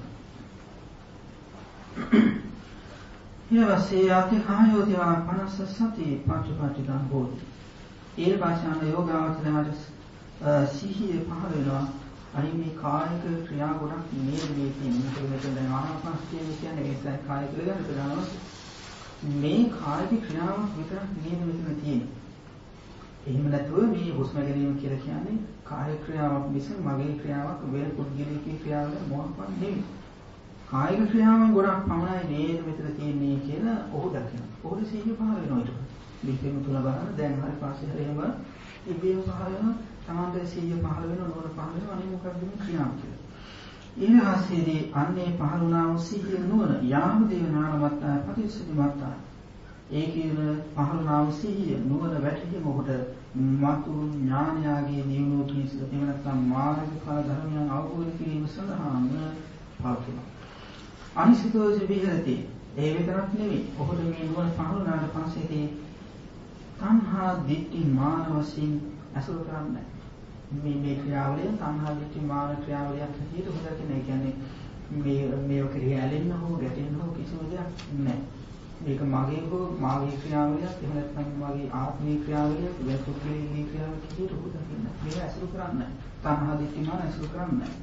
ඊවසේ යති කායෝති ආපනස සති පංචපාටිකං හෝති. ඒ භාෂාන යෝගාවචරයට සිහිය පහළ වෙනවා. අනිත් මේ කායික ක්‍රියා ගොඩක් නේද මේ තියෙන්නේ. මෙතන දැන් ආනාපානසතිය කියන්නේ ඒකයි කායික ක්‍රියා ගන්න මේ කායික ක්‍රියාවක් විතරක් නේද මෙතන තියෙන්නේ. එහෙම නැතුව මේ හුස්ම ගැනීම කියලා කියන්නේ කායික ක්‍රියාවක් මිස මගේ ක්‍රියාවක් වෙන පුද්ගලිකී ක්‍රියාවක මොකක්වත් නෙවෙයි. කායික ක්‍රියාවන් ගොඩක් පමණයි නේද මෙතන තියෙන්නේ කියලා ඔහු දකිනවා. ඔහුට සිහිය පහළ වෙනවා ඊට පස්සේ. දීපෙම තුල බලන්න දැන් හරි පස්සේ හරි එහෙම ඉබේම පහළ වෙන තමන්ගේ සිහිය පහළ වෙන නෝන පහළ වෙන අනේ මොකක්ද මේ ක්‍රියාව කියලා. ඊළඟටදී අන්නේ පහළ වුණා වූ සිහිය නෝන යාම දේවනාමත් ප්‍රතිසුද්ධිමත් ඒ කියන පහළ වුණා වූ සිහිය නෝන වැටහිම ඔබට මතු ඥානයාගේ දියුණුව පිණිස එහෙම නැත්නම් මාර්ගඵල ධර්මයන් අවබෝධ කිරීම සඳහාම පවතිනවා. අනිසිතෝජ විහෙරති ඒ විතරක් නෙවෙයි ඔබට මේ නෝන පහළ වුණාට පස්සේදී තණ්හා දිට්ඨි මාන වශයෙන් අසුර කරන්නේ මේ මේ ක්‍රියාවලිය තණ්හා දිට්ඨි මාන ක්‍රියාවලියක් හැටියට හොදගෙන ඒ කියන්නේ මේ මේ ක්‍රියාවෙන්න හෝ ගැටෙන්න හෝ කිසිම දෙයක් නැහැ. මේක මගේ හෝ මාගේ ක්‍රියාවලියක් එහෙම නැත්නම් මගේ ආත්මීය ක්‍රියාවලියක් වැසුකේගේ ක්‍රියාවක් හැටියට හොදගෙන මේක අසුර කරන්නේ තණ්හා දිට්ඨි මාන අසුර කරන්නේ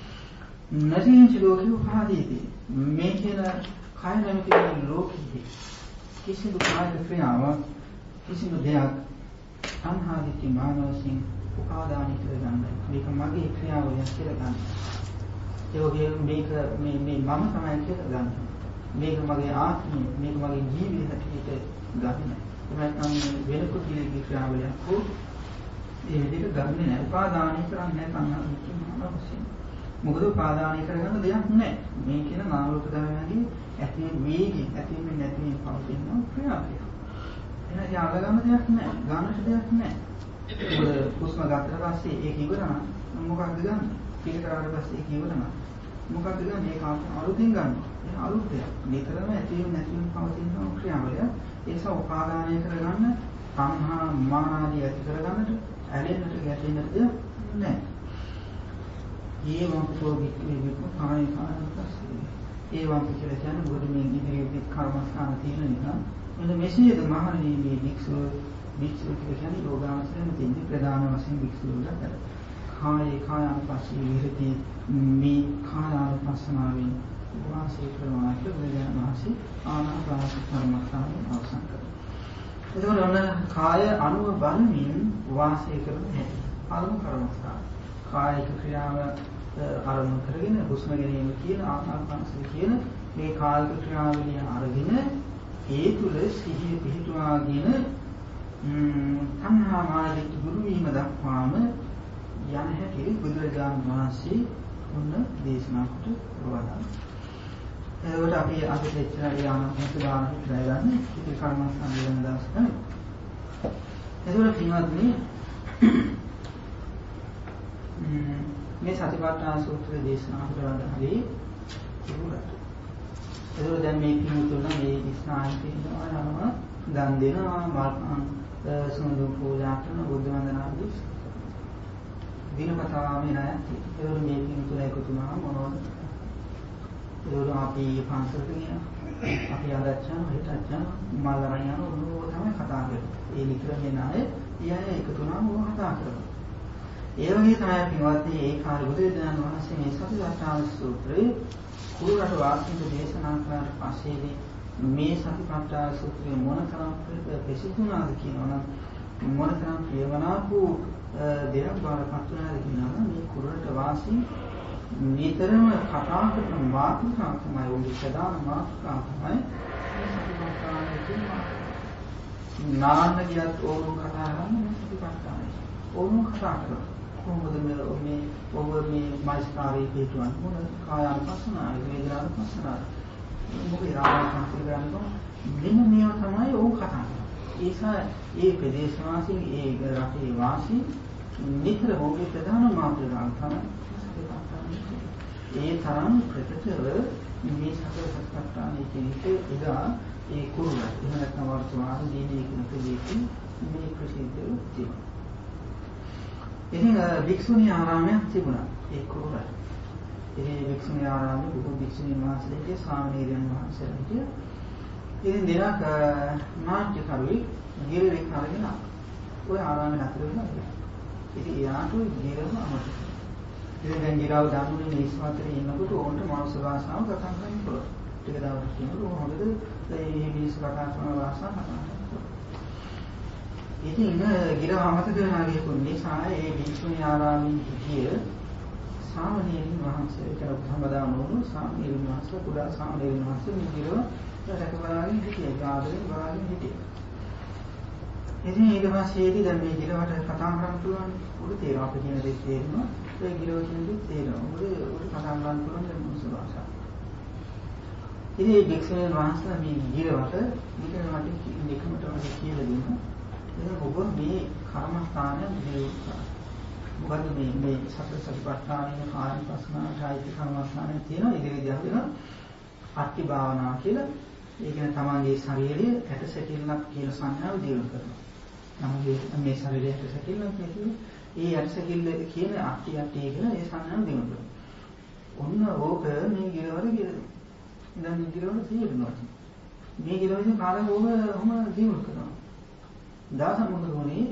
නැතිංච ලෝකේ උපාදීති මේ කියන කය නැමැති ලෝකෙහි කිසිදු කායික ක්‍රියාවක් කිසිදු දෙයක් තණ්හා දිට්ඨි මාන වශයෙන් උපාදානය කරගන්න. මේක මගේ ක්‍රියාවලියක් කියලා ගන්න. ඒ වගේ මේක මේ මේ මම තමයි කියලා ගන්න. මේක මගේ ආත්මය, මේක මගේ ජීවිතය හැටියට ගන්න. එහෙනම් වෙන කුටියේ ක්‍රියාවලියක් හෝ ඒ විදිහට ගන්නෙ නැහැ. උපාදානය කරන්නේ නැහැ තණ්හා දිට්ඨි මාන වශයෙන්. මොකද උපාදානය කරගන්න දෙයක් නැහැ. මේ කියන නාම රූප ධර්මයන්ගේ ඇති වේගය, ඇතිවීම නැතිවීම පවතින ක්‍රියාවලිය. එහෙනම් යාල ගන්න දෙයක් නැහැ. ගන්නට දෙයක් නැහැ. මොකද හුස්ම ගන්නට පස්සේ ඒක ඉවරනා මොකක්ද ගන්න? පිට කරාට පස්සේ ඒක ඉවරනා. මොකක්ද ගන්න? ඒක අලුතින් ගන්න. ඒක අලුත් දෙයක්. නිතරම ඇතිවීම නැතිවීම පවතින ක්‍රියාවලිය. ඒ නිසා උපාදානය කරගන්න, තණ්හා මාන ආදී ඇති කරගන්නට, ඇලෙන්නට ගැටෙන්නට දෙයක් නැහැ. ඒ වන්තෝ වික්‍රේ විකෝ කාය කායන පස්සේ. ඒ වන්ත කියලා කියන්නේ මොකද මේ ඉදිරියේ කර්මස්ථාන තියෙන නිසා මෙන්න මෙසේද මහණෙනි මේ වික්ෂුව වික්ෂුව කියන්නේ යෝගාවචරයෙන් තියෙන ප්‍රධාන වශයෙන් වික්ෂුවල කර. කායේ කායानुපස්සී විහෙති මේ කායානුපස්සනාවෙන් වාසය කරනවා කියලා වහන්සේ ආනාපාන කර්මස්ථානයේ අවසන් කරනවා. එතකොට ඔන්න කාය අනුව බලමින් වාසය කරන හැටි. අනුව කර්මස්ථාන. කායික ක්‍රියාව අරමුණු කරගෙන හුස්ම ගැනීම කියන ආනාපානසති කියන මේ කායික ක්‍රියාවලිය අරගෙන ඒ තුල සිහිය පිහිටුවාගෙන තණ්හා මානෙට ගුරු වීම දක්වාම යන හැටි බුදුරජාණන් වහන්සේ උන්න දේශනා කොට වදාළා. ඒකට අපි අද දෙච්චන යාමත් දාන ඉඳලාගෙන ඉති කර්මස්ථාන වෙන දවසට ඒකට පින්වත්නි මේ සතිපට්ඨාන සූත්‍රය දේශනා කරනදී ඉවරට. ඒක දැන් මේ පින්තුන මේ ස්නායු තියෙනවා නම දන් දෙනවා මාර්ග සුන්දර පූජා කරන බුද්ධ වන්දනාදී දිනපතා මේ නැති. ඒක මේ පින්තුන එකතු වුණා මොනවද? ඒක අපි පන්සලට ගියා. අපි ආදච්චා හිතච්චා මල්ලරන් යන උණුව තමයි කතා කරන්නේ. ඒ විතර මේ ණය ඊයේ එකතු වුණාම ඕක කතා කරනවා. ඒ වගේ තමයි පින්වත්නි ඒ කාලේ බුදුරජාණන් වහන්සේ මේ සතිපට්ඨාන සූත්‍රයේ කුරුරට වාස්තුක දේශනා කරලා පස්සේදී මේ සතිපට්ඨාන සූත්‍රයේ මොනතරම් ප්‍රසිද්ධුණාද කියනවා නම් මොනතරම් ප්‍රියමනාපු දෙයක් බාරපත් වුණාද කියනවා මේ කුරුරට වාසී නිතරම කතා කරන මාතෘකාව තමයි උන්ගේ ප්‍රධාන මාතෘකාව තමයි සතිපට්ඨාන කියනවා. නාන්න කියත් ඕනම කතා කරන්නේ සතිපට්ඨානයි. ඕනම කතා කරනවා. කොහොමද මේ මේ ඔබ මේ මාස්කාරී හේතුන් මොන කායानुපස්සනාව වේදනානුපස්සනාව මොකද රාගානුපස්සනාව ගන්නවා මෙන්න මේවා තමයි ඕක කතා කරන්නේ. ඒසා ඒ ප්‍රදේශවාසීන් ඒ රටේ වාසී නිතර ඔබේ ප්‍රධාන මාතෘකාව තමයි ඒ තරම් ප්‍රකටව මේ සතර සත්‍යත්‍රාණයේ කියන්නේ එදා ඒ කුරුල එහෙම නැත්නම් වර්තමාන දීදී කියන ප්‍රදේශයේ මේ ප්‍රසිද්ධ තිබුණා. ඉතින් වික්ෂුණී ආරාමයක් තිබුණා ඒ කුරුල. ඒ වික්ෂුණී ආරාමයේ බොහෝ වික්ෂුණී වහන්සේලාගේ ස්වාමීන් වහන්සේලා හිටියා. ඉතින් දිනක් නාට්‍ය කරුවෙක් ගිරෙක් අරගෙන ඔය ආරාමේ නතර වෙනවා. ඉතින් එයාට ගිරම අමතක. ඉතින් දැන් ගිරව දන්නේ මේ ඉස්මතරේ ඉන්නකොට ඕන්ට මානසික වාසනාව කතා කරන්න පුළුවන්. ටික දවසක් කියනකොට හොඳද මේ මිනිස් කතා කරන වාසනාව කතා කරනවා. ඉතින් ගිරව අමතක වෙනා ගියකුන්නේ සාය ඒ වික්ෂුණී ආරාමයේ හිටිය සාමණේරයන් වහන්සේ කියලා සම්බදාන වුණු සාමණේරයන් වහන්සේ කුඩා සාමණේරයන් වහන්සේ මේ ගිරව රැකබලාගෙන හිටියේ ගාදරෙන් බලාගෙන හිටියේ. ඉතින් ඊට පස්සේදී දැන් මේ ගිරවට කතා කරන්න පුළුවන් උඩ තේරෙනවා අපි කියන දේ තේරෙනවා. ඒ ගිරව කියන දේ තේරෙනවා. උඩ උඩ කතා කරන්න පුළුවන් දැන් මොනසු භාෂාව. ඉතින් මේ වික්ෂුණී වහන්සේ මේ ගිරවට ඊට මට නිකමට වගේ කියලා දුන්නා. එහෙනම් ඔබ මේ කර්මස්ථානය දියුණුවා. මොකද මේ මේ සතර සතිපට්ඨානයේ කායපස්නායි කර්මස්ථානයේ තියෙන ඉදිරියදී හදන අට්ටි භාවනා කියලා. ඒ කියන්නේ තමන්ගේ ශරීරයේ ඇට සැකිල්ලක් කියන සංඥාව දියුණු කරනවා. තමන්ගේ මේ ශරීරයේ ඇට සැකිල්ලක් කියන්නේ ඒ ඇට සැකිල්ල කියන අට්ටි අට්ටි කියන ඒ සංඥාව දියුණු කරනවා. ඔන්න ඕක මේ ගිරවල ගිරනවා. දැන් මේ ගිරවල තියෙනවා. මේ ගිරවල කාලේ ඕක ඔහම දියුණු කරනවා. දාස මුදුනේ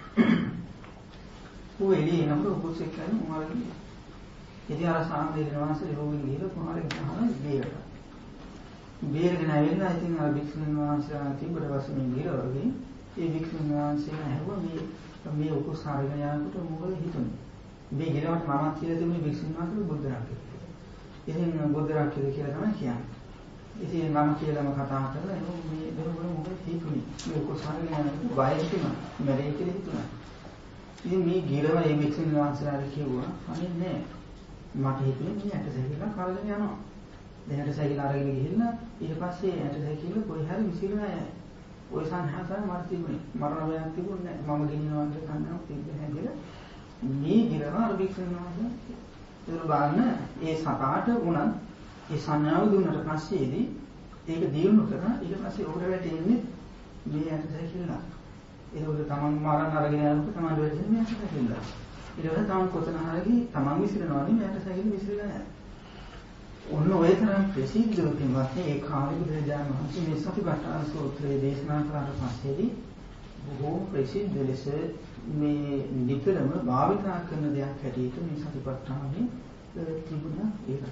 ਉਹ එළියේ නම්බර උපසෙක් කරන මොහොතේ ඉතින් අර සාමදේන වහන්සේ රෝගී ගිහලා කොහොමද ගහන බේරට බේරගෙන ආවෙන්න ඉතින් අර වික්ෂුන් වහන්සේලා තිබ්බට පස්සේ මේ ගිරවගේ ඒ වික්ෂුන් වහන්සේලා හැවුවා මේ මේ උපසාරගෙන යනකොට මොකද හිතුනේ මේ ගිරවට මමත් කියලා තිබුණේ වික්ෂුන් වහන්සේ බුද්ධ රාජ්‍ය ඉතින් බුද්ධ රාජ්‍ය කියලා තමයි කියන්නේ ඉතින් මම කියලාම කතා කරලා මේ දරුවෝ මොකද හිතුනේ මේ උපසාරගෙන යනකොට බය හිතුණා මැරෙයි කියලා හිතුණා ඉතින් මේ ගිරව මේ වික්ෂුන් වහන්සේලාට කිව්වා අනේ නෑ මට හිතුනේ මේ ඇට සැකිල්ල කරගෙන යනවා දැන් ඇට සැකිල්ල අරගෙන ගිහිල්ලා ඊට පස්සේ ඇට සැකිල්ල කොයි හරි විසිරලා යයි ඔය සංහාසය මට තිබුණේ මරණ වේයක් තිබුණේ නෑ මම ගෙනියනවා කියලා කන්නාවක් තිබ්බේ නැහැ කියලා මේ ගිරව අර වික්ෂුන් වහන්සේ ඒක බලන්න ඒ සකාට උනත් ඒ සංඥාව දුන්නට පස්සේදී ඒක දියුණු කරා ඊට පස්සේ ඔකට වැටෙන්නේ මේ ඇට සැකිල්ල ඒකෝද තමන් මාරන් අරගෙන යනකොට තමන් වෙන්නේ මේ ඇට සැකිල්ල ඊට පස්සේ තමන් කොතන හරි තමන් විසිරනවා නේ මේ ඇට සැකිල්ල විසිරලා නැහැ ඔන්න ඔය තරම් ප්‍රසිද්ධ වුණත් ඒ කාලේ බුදුරජාණන් වහන්සේ මේ සතිපට්ඨාන සූත්‍රයේ දේශනා කළාට පස්සේදී බොහෝ ප්‍රසිද්ධ ලෙස මේ නිතරම භාවිතා කරන දෙයක් හැටියට මේ සතිපට්ඨානෙ තිබුණා ඒක.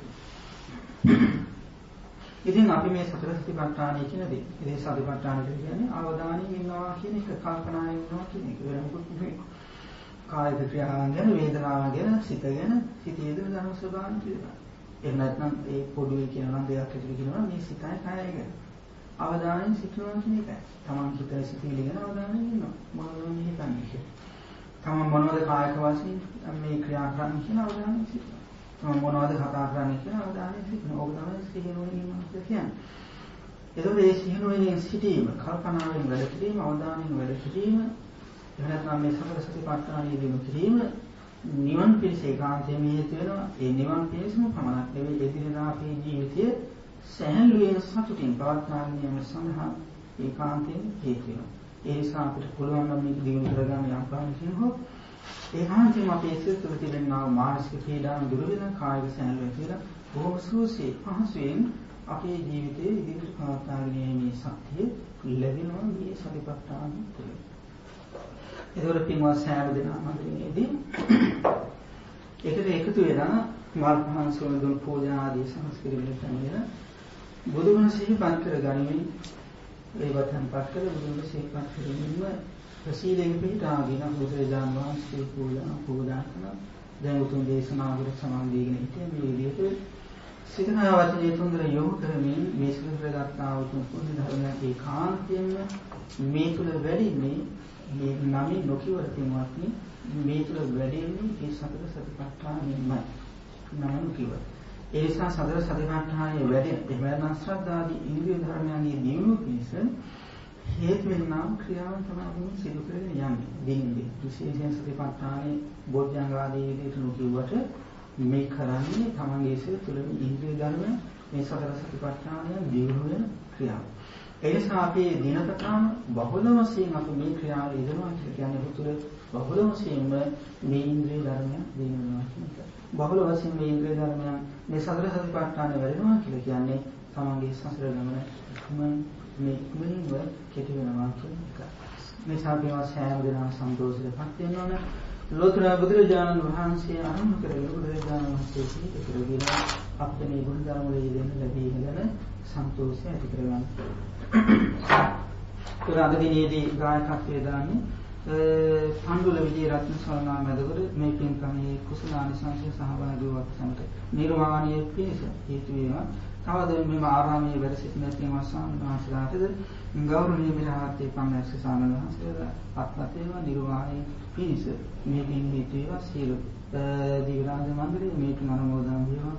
ඉතින් අපි මේ සතර සතිපට්ඨානය කියන දේ ඉතින් සතිපට්ඨාන කියන්නේ අවධානයෙන් ඉන්නවා කියන එක කල්පනායෙන් ඉන්නවා කියන එක වෙන මොකක්ද නෙවෙයි. කායික ක්‍රියාවන් ගැන වේදනාවන් ගැන සිත ගැන සිතේද ධර්ම ස්වභාවය කියලා. එහෙම නැත්නම් ඒ පොඩි කියනවා දෙයක් ඇතුළේ කියනවා මේ සිතයි කායය ගැන. අවධානයෙන් සිටිනවා කියන එකයි. තමන් හිතේ සිටින ගැන අවධානයෙන් ඉන්නවා. මොනවද මේ හිතන්නේ? තමන් මොනවද කායික වශයෙන් මේ ක්‍රියා කරන්නේ කියන අවධානයෙන් සිටිනවා. තමන් මොනවද කතා කරන්නේ කියන අවධානයෙන් සිටිනවා. ඕක තමයි සිහිනුවණින් ඉන්නවා කියන්නේ. එතකොට මේ සිහිනුවණින් සිටීම, කල්පනාවෙන් වැඩ කිරීම, අවධානයෙන් වැඩ කිරීම, එහෙම නැත්නම් මේ සතර සතිපට්ඨානයේ දිනු කිරීම නිවන් පිණිස ඒකාන්තයෙන් හේතු වෙනවා. ඒ නිවන් පිණිසම පමණක් නෙවෙයි එදිනෙදා අපේ ජීවිතයේ සැහැල්ලුවෙන් සතුටින් පවත්වාගෙන යාම සඳහා ඒකාන්තයෙන් හේතු වෙනවා. ඒ නිසා අපිට පුළුවන් නම් මේක දිනු කරගන්න යම් පාරකින් හෝ ඒකාන්තයෙන් අපේ සිත තුළ තිබෙනා මානසික පීඩාවන් දුර වෙන කායික සැහැල්ලුව කියලා බොහොම සුවසේ පහසුවෙන් අපේ ජීවිතයේ ඉදිරියට පවත්වාගෙන යීමේ ශක්තිය ලැබෙනවා මේ සතිපට්ඨාන තුළ. ඒතකොට පින්වත් සෑම දෙනා මන්දිරයේදී එකට එකතු වෙලා මල් පහන් සුවඳුන් පූජා ආදී සංස්කෘතික විදිහට බුදුගුණ සිහිපත් කරගනිමින් ඒ වතන්පත් කර බුදුගුණ සිහිපත් කරමින්ම ප්‍රසීලෙන් පිටාගෙන බුදුරජාණන් වහන්සේ පූජා පූජා කරන දැන් උතුම් දේශනාවකට සමාන දීගෙන හිටිය මේ විදිහට සිතනා වචනේ තුන්දර යොමු කරමින් මේ සිතකරගත්තා වූ පුණ්‍ය ධර්මයන් ඒකාන්තයෙන්ම මේ තුල වැඩින්නේ මේ නමි නොකියවර තින්වත්නි මේ තුල වැඩින්නේ මේ සතර සතිපට්ඨානෙමයි නම නොකියවර. ඒ නිසා සතර සතිපට්ඨානයේ වැඩි එහෙම ශ්‍රද්ධාදී ඉන්ද්‍රිය ධර්මයන්ගේ දියුණුව පිණිස හේතු වෙනා ක්‍රියාවන් තමයි සිදු කරගෙන යන්නේ. දින්නේ විශේෂයෙන් සතිපට්ඨානයේ බොද්ධංග ආදී විදිහට නොකියවට මේ කරන්නේ තමන්ගේ සිත තුළ ඉන්ද්‍රිය ධර්ම මේ සතර සතිපට්ඨානය දියුණු වෙන ක්‍රියාව. ඒ නිසා අපි දිනකටම බහුල වශයෙන් අපි මේ ක්‍රියාව යෙදෙනවා කියන්නේ පුතුල බහුල වශයෙන්ම මේ ඉන්ද්‍රිය ධර්මයන් දිනනවා කියන එක. බහුල වශයෙන් මේ ඉන්ද්‍රිය ධර්මයන් මේ සතර සතිපට්ඨානය වැඩෙනවා කියලා කියන්නේ තමන්ගේ සසර ගමන මේ මුලින්ම කෙටි වෙනවා කියන එක. මේ සාපේවා සෑම දෙනා සම්පූර්ණයටපත් වෙනවා නම් ලෝතර බුදුරජාණන් වහන්සේ ආරම්භ කරගෙන බුදුරජාණන් වහන්සේ සිහිත කරගෙන අපේ මේ ගුණ ධර්ම වල යෙදෙන්න ලැබීම ගැන සන්තෝෂය ඇති කරගන්න. පුරාද දිනේදී ගායකත්වයේ දාන්නේ පණ්ඩුල විජේරත්න ස්වාමීන් වහන්සේ මේ පින්කමේ කුසලානිසංසය සහභාගී වූ අපසන්ට නිර්වාණය පිණිස හේතු වේවා. තවද මෙම ආරාමයේ වැඩ සිටින තේමා ස්වාමීන් වහන්සේලාටද ගෞරවනීය විරාජ්‍ය පන්නස්ස ස්වාමීන් වහන්සේලා අත්පතේවා නිර්වාණය පිණිස මේ පින් හේතු වේවා. සියලු දිව්‍යරාජ මණ්ඩලයේ මේ පින් අනුමෝදන් වේවා.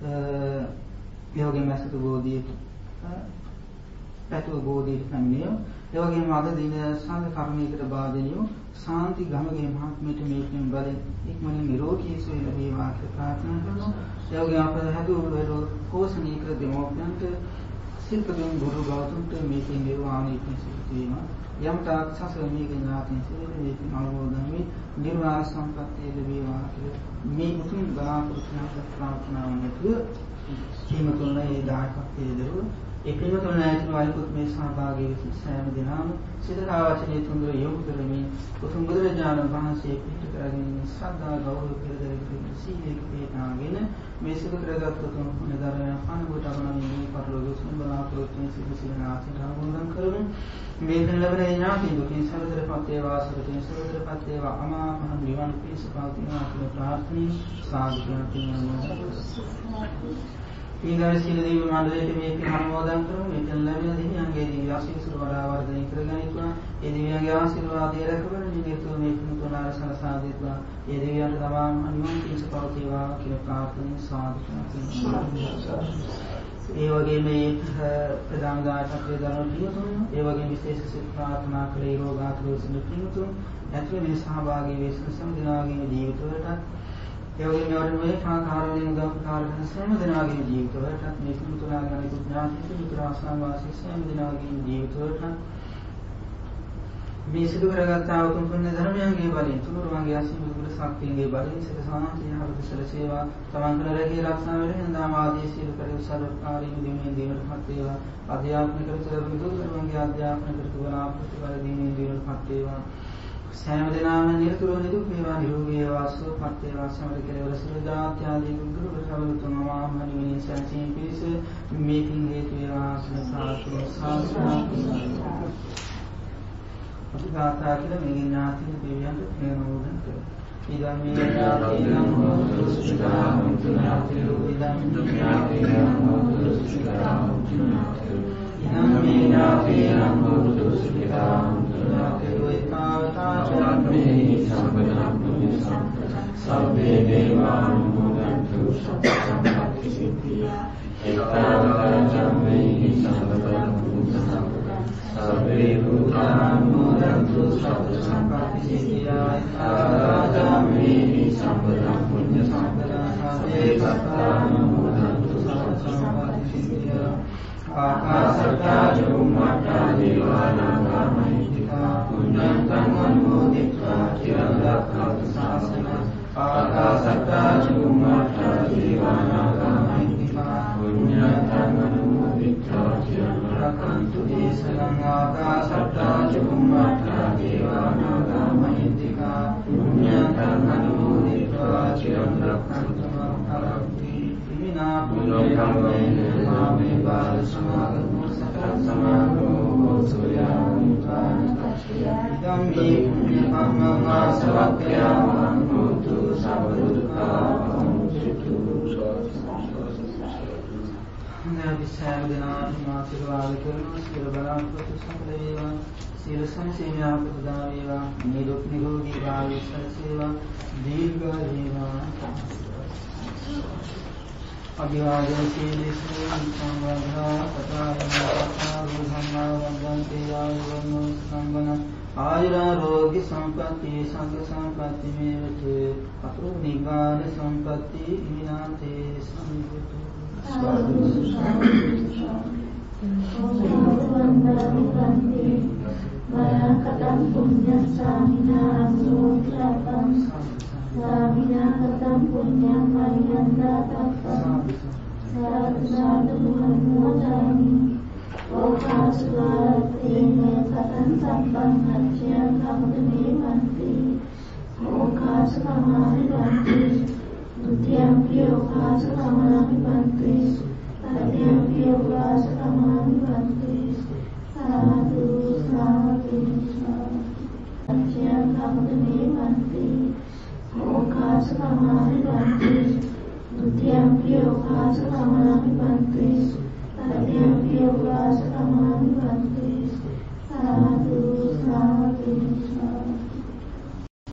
ඒ වගේම ඇසතු බෝධියට පැතුව බෝධියට පැමිණිය. ඒ වගේම අද දින සංඝ කර්මයකට භාජනීය ශාන්ති ගමගේ මහත්මියට මේ පින් බලෙන් ඉක්මනින් නිරෝගී සුවය ලැබේවා කියලා ප්‍රාර්ථනා කරනවා. ඒ වගේම අප හැදුවෝ පෝෂණය කර දෙමෝපියන්ට සිල්පදෙන් ගුරු ගෞතමට මේ පින් නිර්වාණය පිණිස වේවා. යම් තාක් සසර මේ ඥාතින් සියලු මේ පින් අනුමෝදන් වේ නිර්වාණ සම්පත්තිය ලැබේවා කියලා මේ උතුම් බලාපොරොත්තු ප්‍රාර්ථනාවන් ඇතුළු සීමතුල්නේ දායකත්වයේ දරුව ඒ පින්වතුන් ඇතුළු අනිකුත් මේ සහභාගී වෙන සෑම දෙනාම සිතනා වචනේ තුන්දර යොමු කරමින් උතුම් බුදුරජාණන් වහන්සේ පිට කරගෙන ශ්‍රද්ධා ගෞරව පෙරදරගෙන සීලයක පිටාගෙන මේ සිදු කරගත් උතුම් පුණ්‍ය ධර්මයන් අනුගත අපනමින් පරලෝක සම්බලාපොරොත්තු සිදු සිනාසිත ආවුණන් කරමින් මේ දින ලැබෙන ඥාති දුකින් සරදරපත් වේවා සරතින් සරදරපත් වේවා අමා මහ නිවන් පිණිස පවතිනවා කියලා ප්‍රාර්ථනා සාදු කියනවා. ඊළඟ සීල දේව මණ්ඩලයේ මේ පින් අනුමෝදන් කරමු. මේ පින් ලැබෙන දිව්‍යංගයේ දිව්‍ය ආශිර්වාද වඩා වර්ධනය කරගනිත්වා. ඒ දිව්‍යංගයේ ආශිර්වාදය රැකගෙන නිරතුරු මේ පින් තුනාර සලසා දෙත්වා. ඒ දිව්‍යයන්ට තමාම අනිවන් පිණිස පවතිවා කියලා ප්‍රාර්ථනා සාදු කරනවා. ඒ වගේම මේ ප්‍රධාන දායකත්වයේ දරන පින්තුන්, ඒ වගේම විශේෂ සිත ප්‍රාර්ථනා කළේ රෝගාතුර සිඳ පින්තුන්, ඇතුළේ මේ සහභාගී වෙන සම්දිනාගේ ජීවිතවලට ඒ වගේම වරුවේ කාකාරයෙන් උදාපකාර කරන සෑම දිනාගේ ජීවිතවලට මේ පින්තුනාගේ අනිකුත් ඥාති මිත්‍රාසන වාසී සෑම දිනාගේ ජීවිතවලට මේ සිදු කරගත්තා වූ පුණ්‍ය ධර්මයන්ගේ බලයෙන් තුනුරුවන්ගේ ආශිර්වාද කුල ශක්තියගේ බලයෙන් සිත සාන්තියව සල සේවා තමන් කර රැකී ආරක්ෂා වෙන දාමාදී සීල පරිව සර්වකාරී දිනේ දිනටපත් වේවා. අධ්‍යාත්මික කර විදුරුවන්ගේ අධ්‍යාත්මික කරුණා ප්‍රතිපල දිනේ දිනටපත් වේවා. සෑම දිනම නිරතුරුව නිදුක් වේවා නිරෝගී වේවා සුවපත් වේවා. සමර කෙලවර සුරජාත්‍යාදී ගුරු ප්‍රසවතුන් මාමණි මිනිස් සංසීන් පිරිස මේ පින් හේතු වේවා. සාසන සාසන අපිකාතා කියලා මේ ඥාතින දෙවියන්ට ප්‍රේමෝදන් කරනවා. idam yatinam hotu sukhitam tunatyo idam yatinam hotu sukhitam tunatyo idam yatinam hotu sukhitam tunatyo etavata chatmehi sampadam punya sampadaṃ sabbe devanumodantu sabba sampatti siddhya etavata chatmehi sampadam punya sampadaṃ sabbe bhutanumodantu sabba sampatti siddhya etavata chatmehi sampadam punya sampadaṃ sabbe bhutanumodantu sabba sampatti siddhya Akasata Jumata Devana Mahindika Punyantam Anumoditva Chiram Rakkhatu Sasana Akasata Jumata Devana Mahindika Punyantam Anumoditva Chiram Rakkhatu Desanam Akasata Jumata Devana Mahindika Punyantam Anumoditva Chiram Rakkhatu Sasana Punokam Vene Name Bala Samagamo Sakat Samagamo Surya Nibbana Kashya Idam Hi Punya Kamma Vasavakkya Manutu Sabbadukkha Pamuchitu Nabi Sahib Dinar Maasirvada Karna Sira Balampatu Sampradeva Sira Samsenya Pradaveva Niruk Nirogi Bhavi Saraseva Dirga Deva Abhivadana Siddhisne Samvadha Patayana Patharu Dhamma Vandante Ayurvano Sambana Ayura Rogi Sampatti Sangha Sampatti Mevate Ato Nibbana Sampatti Iminate Samvatu Sadhu Sadhu Sadhu Vandante Vayakatam Punya Samina Sutrapam Samina Katam Punya Mayanda Tapam Sadhu Sadhu Manmodani Okasuvati Katam Sampam Hachyam Kamdani Manti Okasukamani Banti Dutyampi Okasukamani Banti Tatyampi Okasukamani Banti Sadhu Sadhu Sadhu Hachyam Kamdani Manti Okasukamani Banti Dutyampi Okasukamani